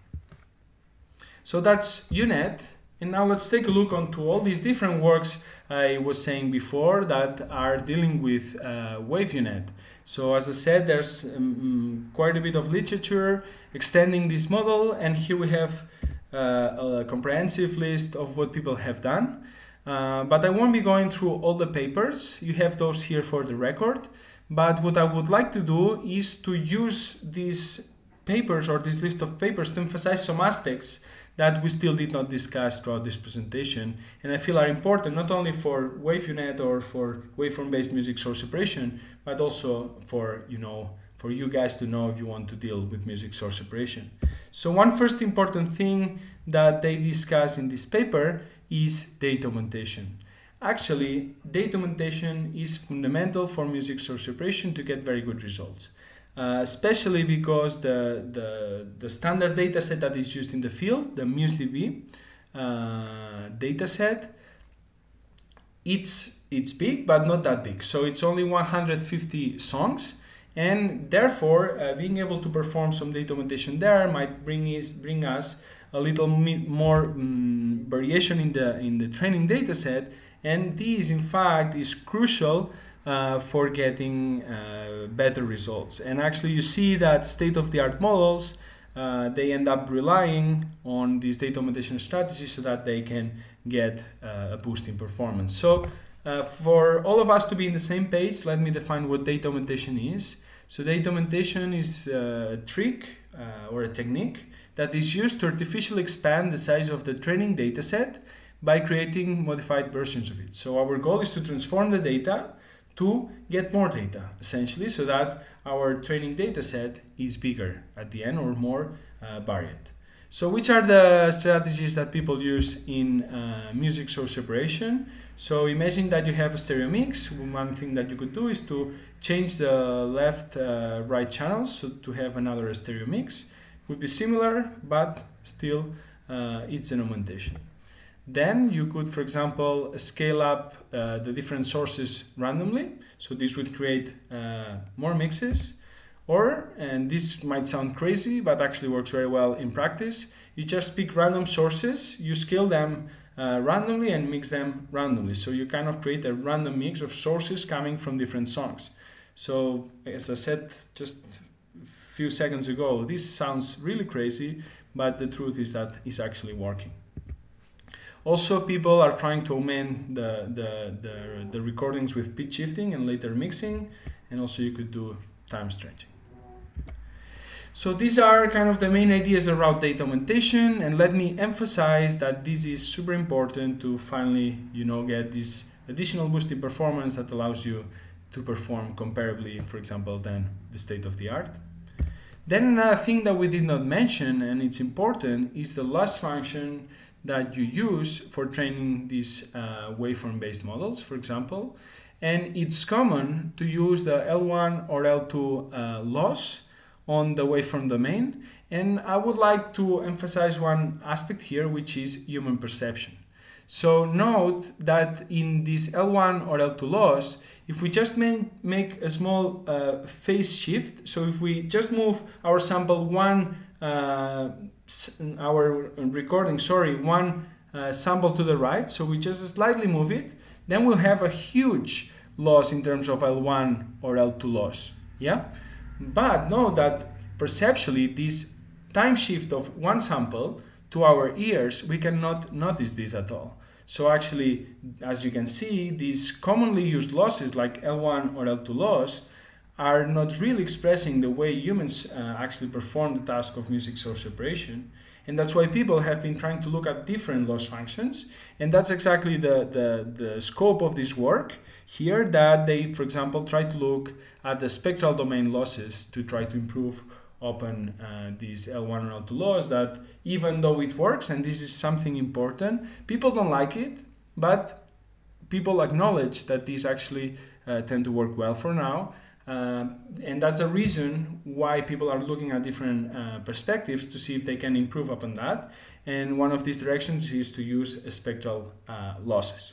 So that's UNet. And now let's take a look onto all these different works I was saying before that are dealing with uh, WaveUNet. So as I said, there's um, quite a bit of literature extending this model, and here we have uh, a comprehensive list of what people have done. Uh, but I won't be going through all the papers. You have those here for the record. But what I would like to do is to use these papers or this list of papers to emphasize some aspects that we still did not discuss throughout this presentation, and I feel are important not only for WaveUNet or for waveform-based music source separation, but also for, you know, for you guys to know if you want to deal with music source separation. So one first important thing that they discuss in this paper is data augmentation. Actually, data augmentation is fundamental for music source separation to get very good results. Uh, especially because the, the, the standard dataset that is used in the field, the MuseDB uh, dataset, it's, it's big, but not that big. So it's only one hundred fifty songs, and therefore uh, being able to perform some data augmentation there might bring, is, bring us a little more um, variation in the, in the training dataset, and this in fact is crucial Uh, for getting uh, better results. And actually you see that state-of-the-art models, uh, they end up relying on these data augmentation strategies so that they can get uh, a boost in performance. So uh, for all of us to be in the same page, let me define what data augmentation is. So data augmentation is a trick uh, or a technique that is used to artificially expand the size of the training data set by creating modified versions of it. So our goal is to transform the data to get more data, essentially, so that our training data set is bigger at the end or more uh, varied. So which are the strategies that people use in uh, music source separation? So imagine that you have a stereo mix. One thing that you could do is to change the left uh, right channels so to have another stereo mix. It would be similar, but still uh, it's an augmentation. Then you could, for example, scale up uh, the different sources randomly. So this would create uh, more mixes. Or, and this might sound crazy, but actually works very well in practice, you just pick random sources, you scale them uh, randomly and mix them randomly. So you kind of create a random mix of sources coming from different songs. So as I said just a few seconds ago, this sounds really crazy, but the truth is that it's actually working. Also, people are trying to augment the, the, the, the recordings with pitch shifting and later mixing, and also you could do time stretching. So these are kind of the main ideas around data augmentation, and let me emphasize that this is super important to finally, you know, get this additional boost in performance that allows you to perform comparably, for example, than the state of the art. Then another thing that we did not mention, and it's important, is the loss function that you use for training these uh, waveform-based models, for example. And it's common to use the L one or L two uh, loss on the waveform domain. And I would like to emphasize one aspect here, which is human perception. So note that in this L one or L two loss, if we just make a small uh, phase shift, so if we just move our sample one, uh, our recording, sorry, one uh, sample to the right, so we just slightly move it, then we'll have a huge loss in terms of L one or L two loss, yeah? But note that perceptually, this time shift of one sample to our ears, we cannot notice this at all. So actually, as you can see, these commonly used losses like L one or L two loss are not really expressing the way humans uh, actually perform the task of music source separation. And that's why people have been trying to look at different loss functions. And that's exactly the, the, the scope of this work here, that they, for example, try to look at the spectral domain losses to try to improve upon uh, these L one or L two loss, that even though it works, and this is something important, people don't like it, but people acknowledge that these actually uh, tend to work well for now. Uh, and that's a reason why people are looking at different uh, perspectives to see if they can improve upon that. And one of these directions is to use spectral uh, losses.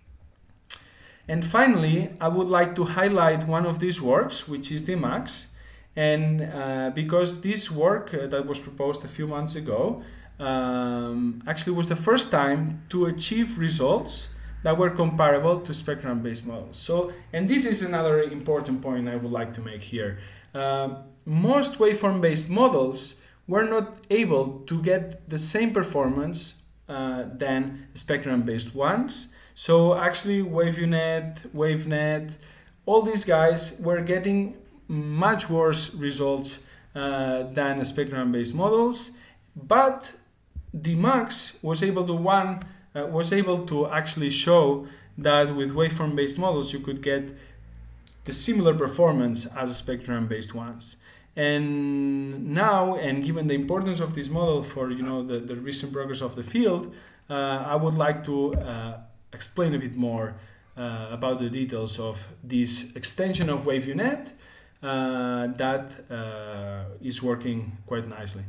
And finally, I would like to highlight one of these works, which is D MAX. And uh, because this work uh, that was proposed a few months ago um, actually was the first time to achieve results that were comparable to spectrum-based models. So, and this is another important point I would like to make here. Uh, most waveform-based models were not able to get the same performance uh, than spectrum-based ones. So actually WaveUNet, WaveNet, all these guys were getting much worse results uh, than spectrum-based models, but D MAX was able to one uh, was able to actually show that with waveform-based models you could get the similar performance as spectrum-based ones. And now, and given the importance of this model for you know the, the recent progress of the field, uh, I would like to uh, explain a bit more uh, about the details of this extension of WaveUNet uh, that uh, is working quite nicely.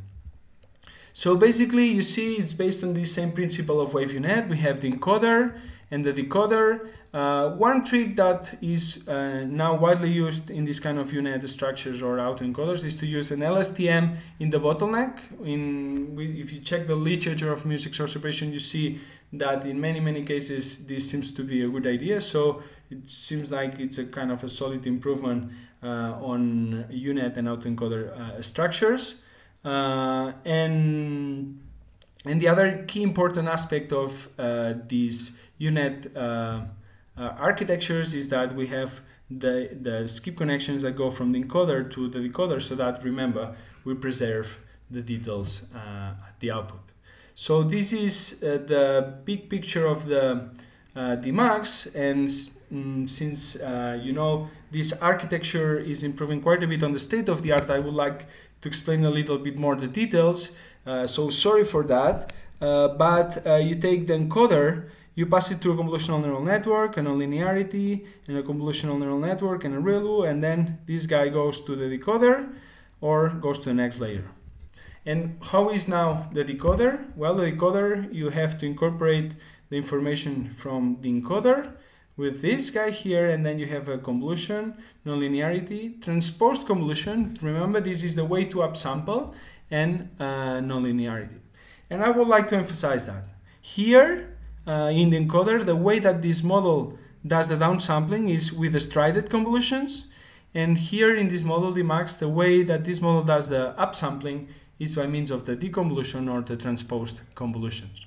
So basically, you see, it's based on the same principle of WaveUNet. We have the encoder and the decoder. Uh, one trick that is uh, now widely used in this kind of U NET structures or autoencoders is to use an L S T M in the bottleneck. In, if you check the literature of music source separation, you see that in many, many cases, this seems to be a good idea. So it seems like it's a kind of a solid improvement uh, on U NET and autoencoder uh, structures. Uh, and, and the other key important aspect of uh, these U NET uh, uh, architectures is that we have the, the skip connections that go from the encoder to the decoder, so that, remember, we preserve the details uh, at the output. So this is uh, the big picture of the uh, D MAX, and mm, since uh, you know this architecture is improving quite a bit on the state of the art, I would like to explain a little bit more the details. Uh, so sorry for that, uh, but uh, you take the encoder, you pass it through a convolutional neural network, a nonlinearity, and a convolutional neural network, and a ReLU, and then this guy goes to the decoder or goes to the next layer. And how is now the decoder? Well, the decoder, you have to incorporate the information from the encoder with this guy here, and then you have a convolution, nonlinearity, transposed convolution. Remember, this is the way to upsample, and uh, nonlinearity. And I would like to emphasize that. Here, uh, in the encoder, the way that this model does the downsampling is with the strided convolutions. And here in this model, D MAX, the way that this model does the upsampling is by means of the deconvolution or the transposed convolutions.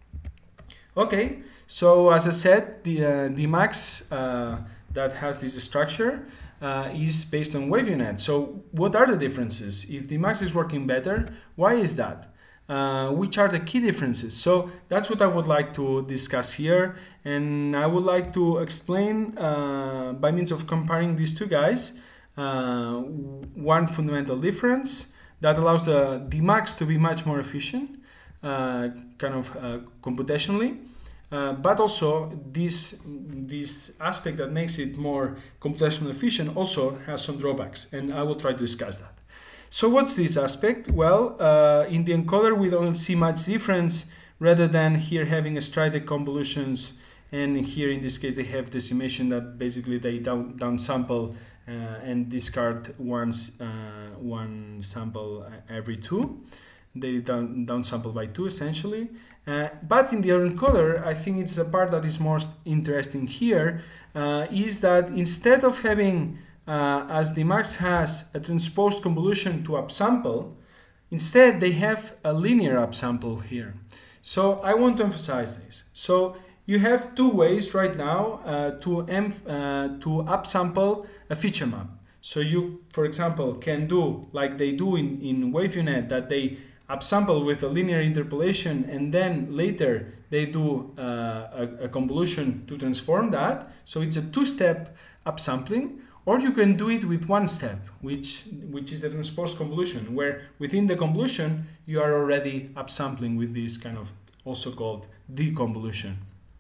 Okay, so as I said, the uh, D MAX uh, that has this structure uh, is based on WaveUNet. So what are the differences? If D MAX is working better, why is that? Uh, which are the key differences? So that's what I would like to discuss here, and I would like to explain uh, by means of comparing these two guys uh, one fundamental difference that allows the D MAX to be much more efficient. uh, kind of uh, computationally. Uh, but also this, this aspect that makes it more computationally efficient also has some drawbacks, and I will try to discuss that. So what's this aspect? Well, uh, in the encoder we don't see much difference, rather than here having strided convolutions, and here in this case they have decimation, that basically they down, downsample uh, and discard once, uh, one sample every two. They down, downsample by two essentially. Uh, but in the encoder, I think it's the part that is most interesting here, uh, is that instead of having, uh, as the Max has, a transposed convolution to upsample, instead they have a linear upsample here. So I want to emphasize this. So you have two ways right now uh, to, em uh, to upsample a feature map. So you, for example, can do like they do in, in WaveUNet, that they upsample with a linear interpolation, and then later they do uh, a, a convolution to transform that. So it's a two-step upsampling. Or you can do it with one step, which, which is the transposed convolution, where within the convolution you are already upsampling with this kind of also called deconvolution.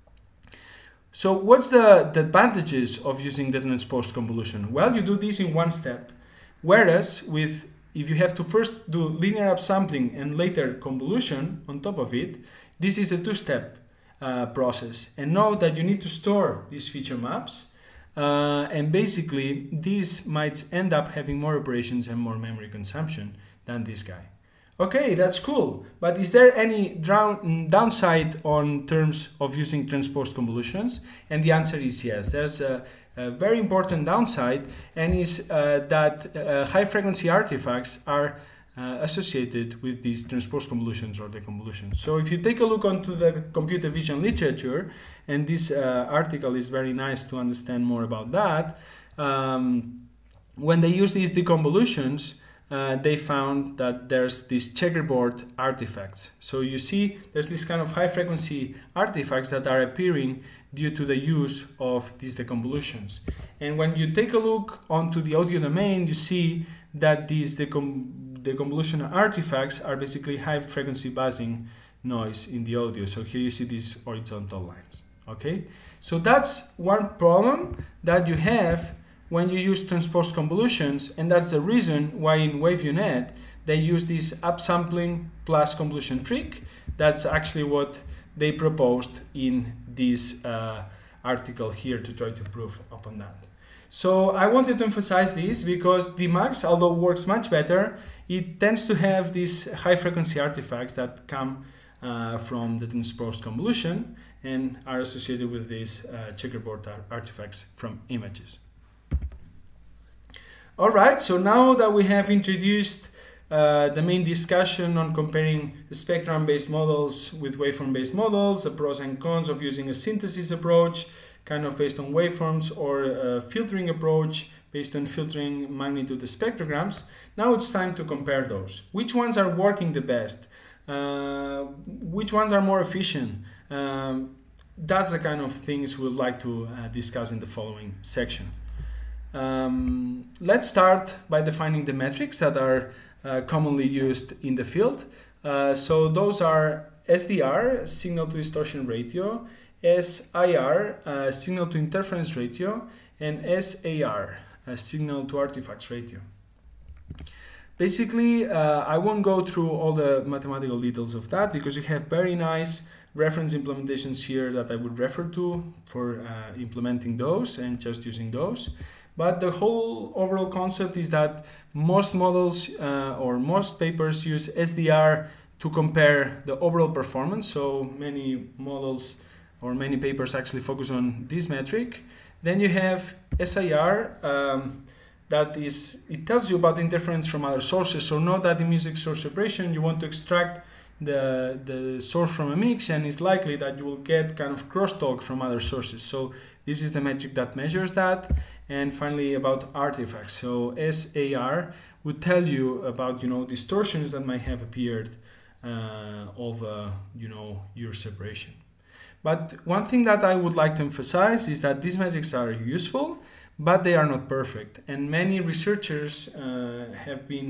So what's the, the advantages of using the transposed convolution? Well, you do this in one step, whereas with if you have to first do linear upsampling and later convolution on top of it, this is a two-step uh, process. And note that you need to store these feature maps, uh, and basically this might end up having more operations and more memory consumption than this guy. Okay, that's cool, but is there any downside on terms of using transposed convolutions? And the answer is yes. There's a A very important downside, and is uh, that uh, high frequency artifacts are uh, associated with these transposed convolutions or deconvolutions. So if you take a look onto the computer vision literature, and this uh, article is very nice to understand more about that, um, when they use these deconvolutions, uh, they found that there's these checkerboard artifacts. So you see there's this kind of high frequency artifacts that are appearing due to the use of these deconvolutions. And when you take a look onto the audio domain, you see that these deconvolution artifacts are basically high frequency buzzing noise in the audio. So here you see these horizontal lines, okay? So that's one problem that you have when you use transposed convolutions, and that's the reason why in WaveUNet they use this upsampling plus convolution trick. That's actually what they proposed in this uh, article here to try to prove upon that. So I wanted to emphasize this because the Max, although works much better, it tends to have these high frequency artifacts that come uh, from the transposed convolution and are associated with these uh, checkerboard artifacts from images. All right, so now that we have introduced Uh, the main discussion on comparing spectrum-based models with waveform-based models, the pros and cons of using a synthesis approach, kind of based on waveforms, or a filtering approach based on filtering magnitude spectrograms. Now it's time to compare those. Which ones are working the best? Uh, which ones are more efficient? Um, that's the kind of things we'd like to uh, discuss in the following section. Um, let's start by defining the metrics that are Uh, commonly used in the field. Uh, so those are S D R, signal to distortion ratio, S I R, uh, signal to interference ratio, and S A R, uh, signal to artifacts ratio. Basically, uh, I won't go through all the mathematical details of that because you have very nice reference implementations here that I would refer to for uh, implementing those and just using those. But the whole overall concept is that most models uh, or most papers use S D R to compare the overall performance. So many models or many papers actually focus on this metric. Then you have S I R, um, that is, it tells you about the interference from other sources. So note that in music source separation, you want to extract the, the source from a mix, and it's likely that you will get kind of crosstalk from other sources. So this is the metric that measures that. And finally, about artifacts. So S A R would tell you about, you know, distortions that might have appeared uh, over, you know, your separation. But one thing that I would like to emphasize is that these metrics are useful, but they are not perfect. And many researchers uh, have been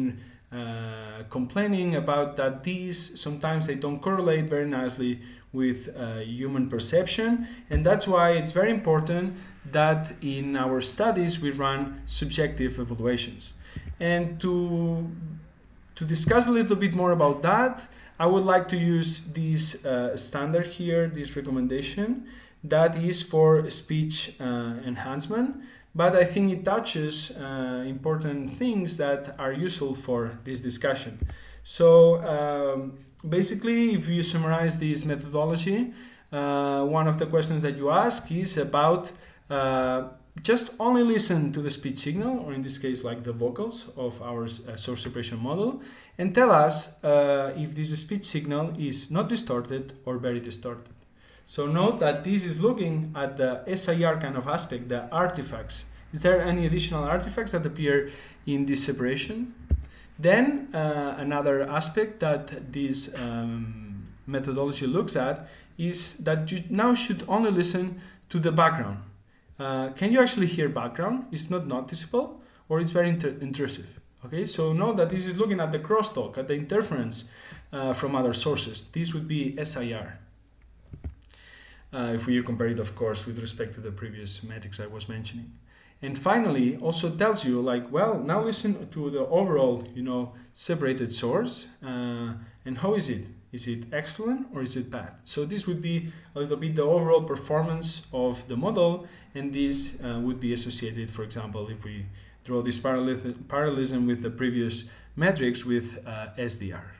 uh, complaining about that these sometimes they don't correlate very nicely with uh, human perception, and that's why it's very important that in our studies we run subjective evaluations. And to, to discuss a little bit more about that, I would like to use this uh, standard here, this recommendation, that is for speech uh, enhancement, but I think it touches uh, important things that are useful for this discussion. So um, basically, if you summarize this methodology, uh, one of the questions that you ask is about uh, just only listen to the speech signal, or in this case like the vocals of our uh, source separation model, and tell us uh, if this speech signal is not distorted or very distorted. So note that this is looking at the S I R kind of aspect, the artifacts. Is there any additional artifacts that appear in this separation? Then uh, another aspect that this um, methodology looks at is that you now should only listen to the background. Uh, can you actually hear background? It's not noticeable, or it's very inter intrusive. Okay, so note that this is looking at the crosstalk, at the interference uh, from other sources. This would be S I R. Uh, if we compare it, of course, with respect to the previous metrics I was mentioning. And finally, also tells you like, well, now listen to the overall, you know, separated source, uh, and how is it? Is it excellent or is it bad? So this would be a little bit the overall performance of the model, and this uh, would be associated, for example, if we draw this parallelism, parallelism with the previous metrics with uh, S D R.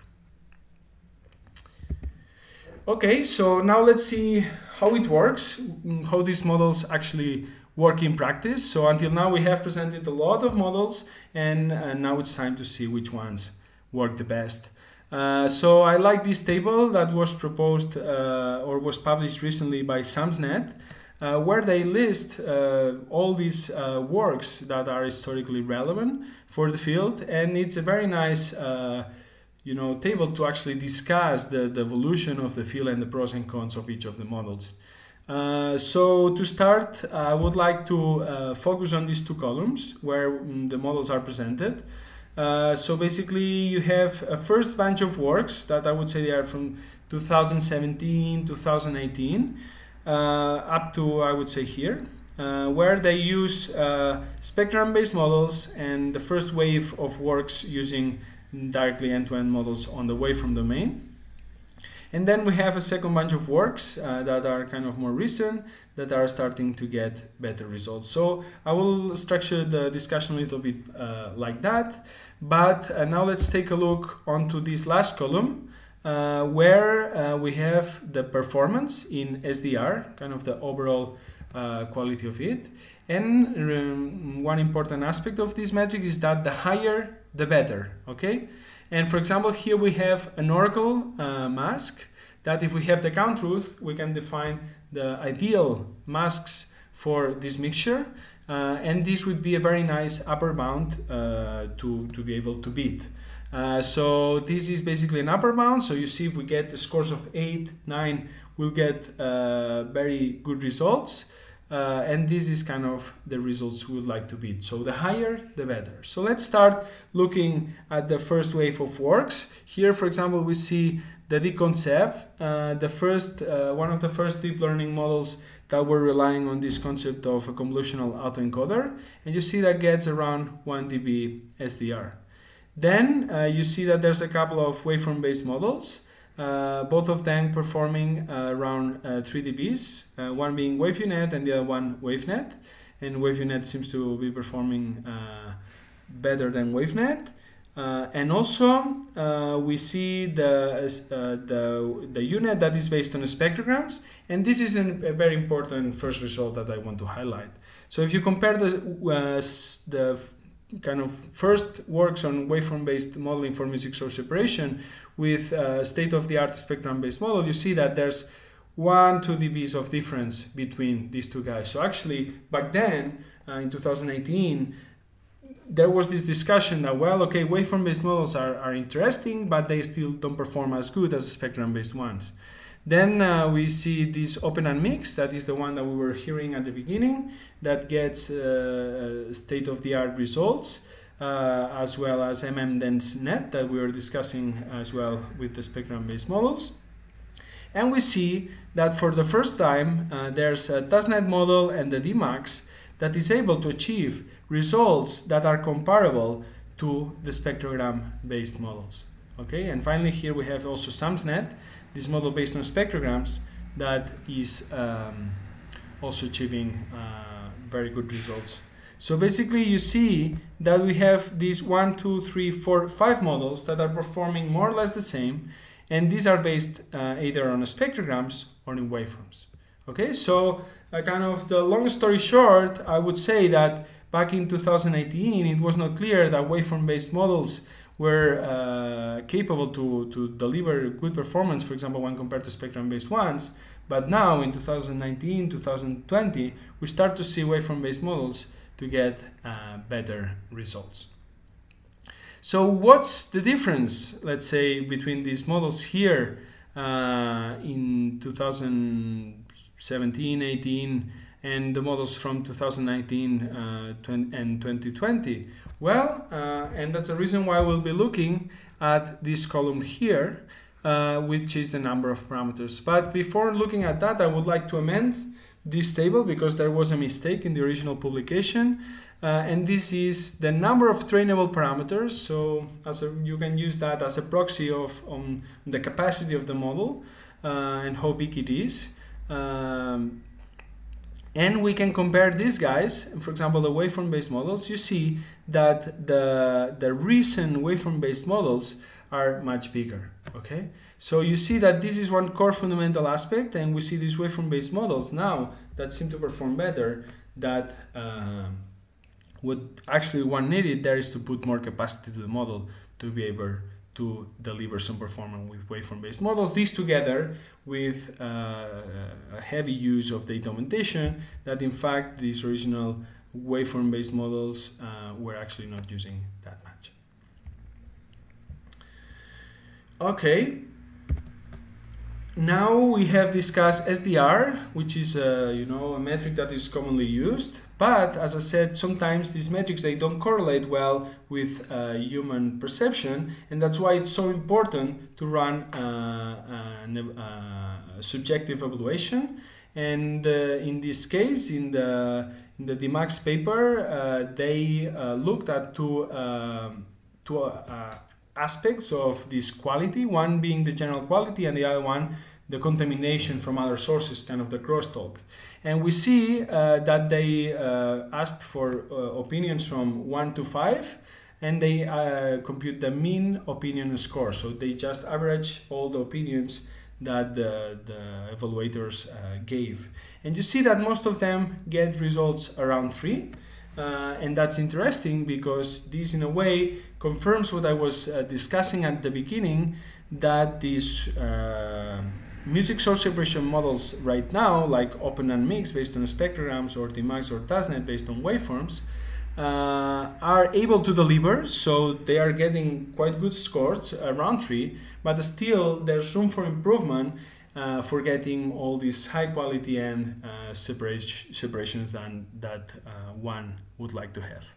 Okay, so now let's see how it works, how these models actually work in practice. So until now we have presented a lot of models, and uh, now it's time to see which ones work the best. Uh, so I like this table that was proposed uh, or was published recently by SAMSNet, uh, where they list uh, all these uh, works that are historically relevant for the field, and it's a very nice uh, you know, table to actually discuss the, the evolution of the field and the pros and cons of each of the models. Uh, so to start, I would like to uh, focus on these two columns where um, the models are presented. Uh, so basically you have a first bunch of works that I would say they are from two thousand seventeen, two thousand eighteen, uh, up to, I would say, here, uh, where they use uh, spectrum-based models and the first wave of works using directly end-to-end models on the waveform domain. And then we have a second bunch of works uh, that are kind of more recent, that are starting to get better results. So I will structure the discussion a little bit uh, like that. But uh, now let's take a look onto this last column, uh, where uh, we have the performance in S D R, kind of the overall uh, quality of it. And um, one important aspect of this metric is that the higher, the better, okay? And for example, here we have an oracle uh, mask that if we have the count truth, we can define the ideal masks for this mixture. Uh, and this would be a very nice upper bound uh, to, to be able to beat. Uh, so this is basically an upper bound. So you see if we get the scores of eight, nine, we'll get uh, very good results. Uh, and this is kind of the results we would like to beat. So the higher, the better. So let's start looking at the first wave of works. Here, for example, we see the DeepConcept, uh, the first, uh, one of the first deep learning models that were relying on this concept of a convolutional autoencoder. And you see that gets around one D B S D R. Then uh, you see that there's a couple of waveform-based models. Uh, both of them performing uh, around uh, three D Bs, uh, one being WaveUNet and the other one WaveNet. And WaveUNet seems to be performing uh, better than WaveNet. Uh, and also uh, we see the, uh, the, the UNet that is based on spectrograms. And this is an, a very important first result that I want to highlight. So if you compare the, uh, the kind of first works on waveform-based modeling for music source separation with uh, state-of-the-art spectrum-based model, you see that there's one, two D Bs of difference between these two guys. So actually, back then, uh, in two thousand eighteen, there was this discussion that, well, okay, waveform-based models are, are interesting, but they still don't perform as good as the spectrum-based ones. Then uh, we see this open and mix, that is the one that we were hearing at the beginning, that gets uh, state-of-the-art results. uh, as well as mmDenseNet that we were discussing as well with the spectrum-based models. And we see that for the first time uh, there's a TASNet model and the D MAX that is able to achieve results that are comparable to the spectrogram-based models. Okay, and finally here we have also SAMSNet, this model based on spectrograms that is um, also achieving uh, very good results. So basically you see that we have these one, two, three, four, five models that are performing more or less the same, and these are based uh, either on spectrograms or in waveforms. Okay, so uh, kind of the long story short, I would say that back in two thousand eighteen it was not clear that waveform-based models were uh, capable to, to deliver good performance, for example, when compared to spectrum-based ones. But now in two thousand nineteen, two thousand twenty, we start to see waveform-based models to get uh, better results. So what's the difference, let's say, between these models here uh, in two thousand seventeen, eighteen and the models from two thousand nineteen uh, and twenty twenty? Well, uh, and that's the reason why we'll be looking at this column here, uh, which is the number of parameters. But before looking at that, I would like to amend this table because there was a mistake in the original publication. Uh, and this is the number of trainable parameters. So as a, you can use that as a proxy of um, the capacity of the model uh, and how big it is. Um, and we can compare these guys, for example, the waveform-based models. You see that the, the recent waveform-based models are much bigger, okay? So you see that this is one core fundamental aspect, and we see these waveform-based models now that seem to perform better, that uh, what actually one needed there is to put more capacity to the model to be able to deliver some performance with waveform-based models. These together with uh, a heavy use of data augmentation that in fact these original waveform-based models uh, were actually not using that much. Okay. Now we have discussed S D R, which is a, you know, a metric that is commonly used. But as I said, sometimes these metrics, they don't correlate well with uh, human perception, and that's why it's so important to run uh, a, a subjective evaluation. And uh, in this case, in the in the D MAX paper, uh, they uh, looked at two uh, two uh, aspects of this quality. One being the general quality, and the other one the contamination from other sources, kind of the crosstalk. And we see uh, that they uh, asked for uh, opinions from one to five, and they uh, compute the mean opinion score. So they just average all the opinions that the, the evaluators uh, gave. And you see that most of them get results around three. Uh, and that's interesting because this in a way confirms what I was uh, discussing at the beginning, that these uh, music source separation models right now, like Open and Mix based on spectrograms, or D MAX or TASNet based on waveforms, uh, are able to deliver. So they are getting quite good scores, around three, but still there's room for improvement uh, for getting all these high quality and uh, separation, separations than, that uh, one would like to have.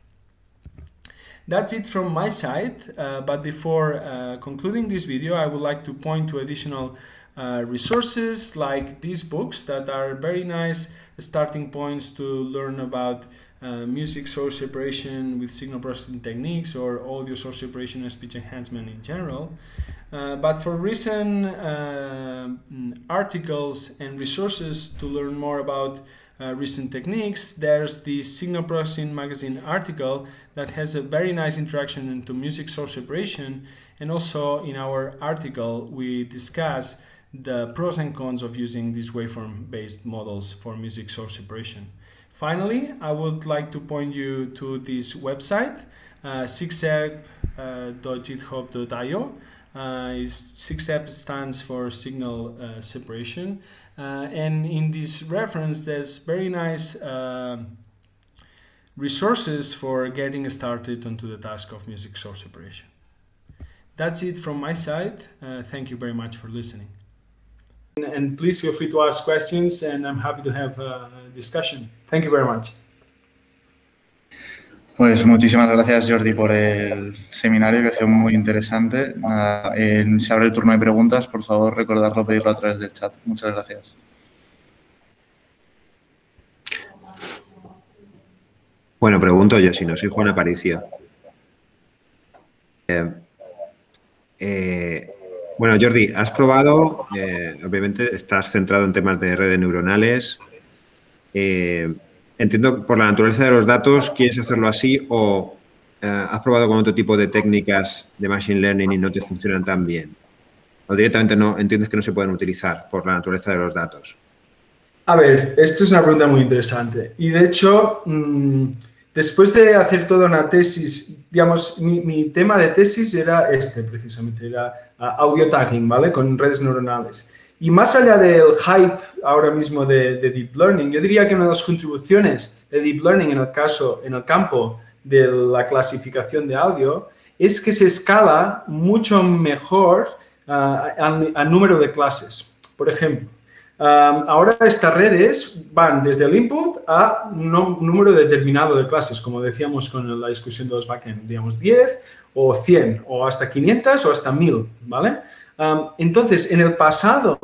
That's it from my side, uh, but before uh, concluding this video, I would like to point to additional uh, resources like these books that are very nice starting points to learn about uh, music source separation with signal processing techniques, or audio source separation and speech enhancement in general. Uh, but for recent uh, articles and resources to learn more about Uh, recent techniques, there's the Signal Processing Magazine article that has a very nice introduction into music source separation, and also in our article we discuss the pros and cons of using these waveform-based models for music source separation. Finally, I would like to point you to this website, uh, sixep dot github dot i o. Uh, sixep stands for signal uh, separation. Uh, and in this reference, there's very nice uh, resources for getting started onto the task of music source separation. That's it from my side. Uh, thank you very much for listening. And please feel free to ask questions, and I'm happy to have a discussion. Thank you very much. Pues muchísimas gracias, Jordi, por el seminario, que ha sido muy interesante. Nada, eh, se abre el turno de preguntas. Por favor, recordarlo, pedirlo a través del chat. Muchas gracias. Bueno, pregunto yo, si no, soy Juan Aparicio. Eh, eh, bueno, Jordi, has probado, eh, obviamente estás centrado en temas de redes neuronales. Eh, entiendo que por la naturaleza de los datos quieres hacerlo así o eh, has probado con otro tipo de técnicas de machine learning y no te funcionan tan bien. O directamente no entiendes que no se pueden utilizar por la naturaleza de los datos. A ver, esto es una pregunta muy interesante. Y de hecho, mmm, después de hacer toda una tesis, digamos, mi, mi tema de tesis era este precisamente, era uh, audio tagging, ¿vale? Con redes neuronales. Y más allá del hype ahora mismo de, de Deep Learning, yo diría que una de las contribuciones de Deep Learning en el caso, en el campo de la clasificación de audio, es que se escala mucho mejor uh, al, al número de clases. Por ejemplo, um, ahora estas redes van desde el input a un número determinado de clases, como decíamos con la discusión de los backend, digamos diez o cien o hasta quinientas o hasta mil, ¿vale? Um, entonces, en el pasado,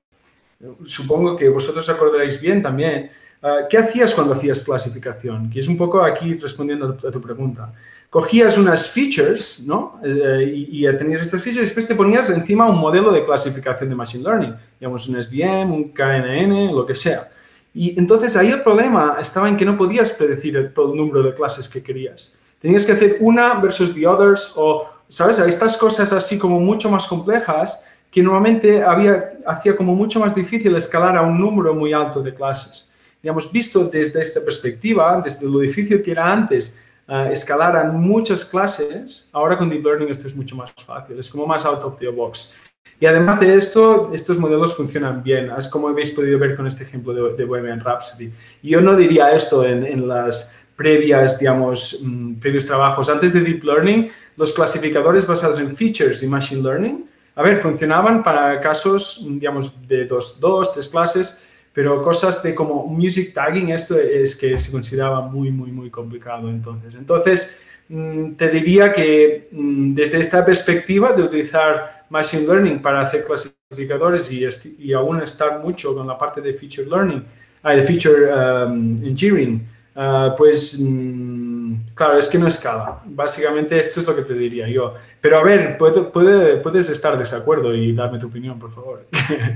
supongo que vosotros acordaréis bien también, uh, ¿qué hacías cuando hacías clasificación? Que es un poco aquí respondiendo a tu, a tu pregunta. Cogías unas features, ¿no? Uh, y, y tenías estas features y después te ponías encima un modelo de clasificación de Machine Learning, digamos un S V M, un K N N, lo que sea. Y entonces ahí el problema estaba en que no podías predecir todo el número de clases que querías. Tenías que hacer una versus the others o, ¿sabes? Hay estas cosas así como mucho más complejas que normalmente había, hacía como mucho más difícil escalar a un número muy alto de clases. Digamos, visto desde esta perspectiva, desde lo difícil que era antes uh, escalar a muchas clases, ahora con Deep Learning esto es mucho más fácil, es como más out of the box. Y además de esto, estos modelos funcionan bien, es como habéis podido ver con este ejemplo de, de Bohemian Rhapsody. Y yo no diría esto en, en las previas, digamos, mmm, previos trabajos. Antes de Deep Learning, los clasificadores basados en features y Machine Learning, a ver, funcionaban para casos, digamos, de dos, dos, tres clases, pero cosas de como music tagging, esto es que se consideraba muy, muy, muy complicado entonces. Entonces, mmm, te diría que mmm, desde esta perspectiva de utilizar Machine Learning para hacer clasificadores y, y aún estar mucho con la parte de Feature Learning, ah, de Feature um, Engineering, Uh, pues, mmm, claro, es que no escala. Básicamente esto es lo que te diría yo. Pero a ver, puede, puede, puedes estar de desacuerdo y darme tu opinión, por favor.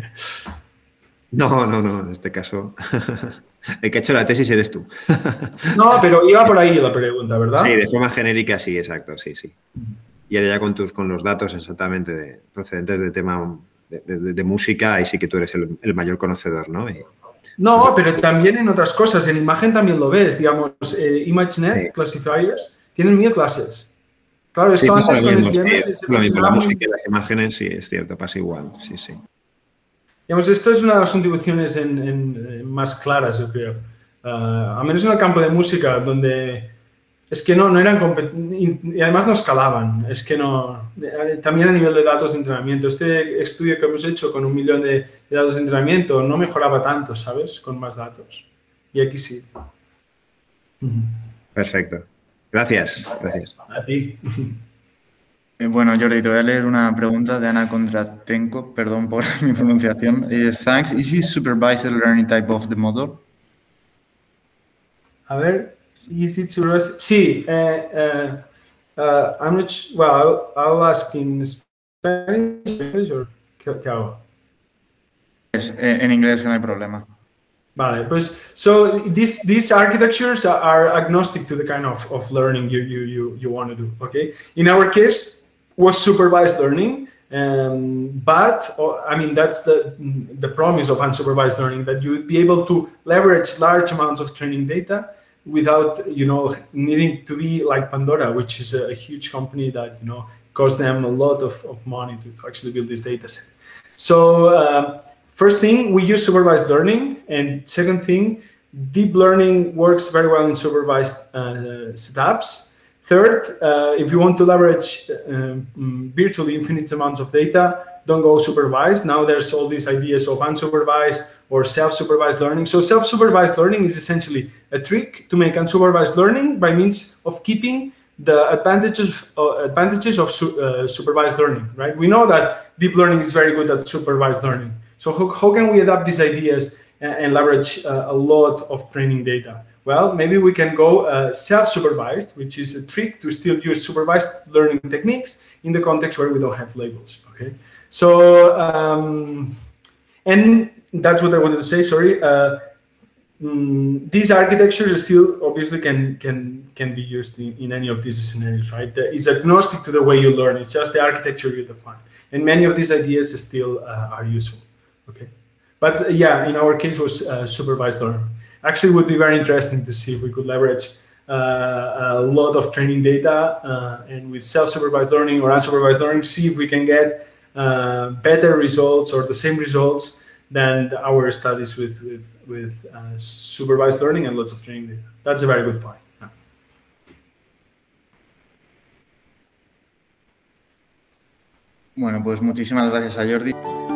No, no, no, en este caso el que ha hecho la tesis eres tú. No, pero iba por ahí la pregunta, ¿verdad? Sí, de forma genérica sí, exacto, sí, sí. Y ahora ya con, tus, con los datos exactamente de, procedentes de tema de, de, de música, ahí sí que tú eres el, el mayor conocedor, ¿no? Y, No, pero también en otras cosas. En imagen también lo ves. Digamos, eh, ImageNet, sí. Classifiers, tienen mil clases. Claro, esto sí, antes con mismo, S V M... Sí, se lo mismo, la música y las imágenes, sí, es cierto, pasa igual. Sí, sí. Digamos, esto es una de las contribuciones en, en, en más claras, yo creo. Uh, a menos en el campo de música, donde es que no, no eran y además no escalaban. Es que no... También a nivel de datos de entrenamiento. Este estudio que hemos hecho con un millón de, de datos de entrenamiento no mejoraba tanto, ¿sabes? Con más datos. Y aquí sí. Perfecto. Gracias. Gracias. A ti. Eh, bueno, Jordi, te voy a leer una pregunta de Ana Kondratenko. Perdón por mi pronunciación. Eh, thanks. Is it supervised learning type of the model? A ver... Is it supervised? Sí. Uh, uh, uh, I'm not sure. Well, I'll, I'll ask in Spanish or ¿qué, qué hago? Es, en inglés, que no hay problema. Vale, pues, so these, these architectures are agnostic to the kind of, of learning you, you, you, you want to do, okay? In our case, was supervised learning, um, but, oh, I mean, that's the, the promise of unsupervised learning, that you would be able to leverage large amounts of training data without, you know, needing to be like Pandora, which is a, a huge company that, you know, cost them a lot of, of money to, to actually build this data set. So um, first thing, we use supervised learning. And second thing, deep learning works very well in supervised uh, setups. Third, uh, if you want to leverage uh, virtually infinite amounts of data, don't go supervised. Now there's all these ideas of unsupervised or self-supervised learning. So self-supervised learning is essentially a trick to make unsupervised learning by means of keeping the advantages uh, advantages of su uh, supervised learning, right? We know that deep learning is very good at supervised learning. So how, how can we adapt these ideas and, and leverage uh, a lot of training data? Well, maybe we can go uh, self-supervised, which is a trick to still use supervised learning techniques in the context where we don't have labels, okay? So, um, and that's what I wanted to say, sorry. Uh, mm, these architectures still obviously can, can, can be used in, in any of these scenarios, right? It's agnostic to the way you learn, it's just the architecture you define. And many of these ideas still uh, are useful, okay? But uh, yeah, in our case was uh, supervised learning. Actually, it would be very interesting to see if we could leverage uh, a lot of training data uh, and with self-supervised learning or unsupervised learning, see if we can get uh, better results or the same results than our studies with, with, with uh, supervised learning and lots of training data. That's a very good point. Yeah. Bueno, pues muchísimas gracias a Jordi.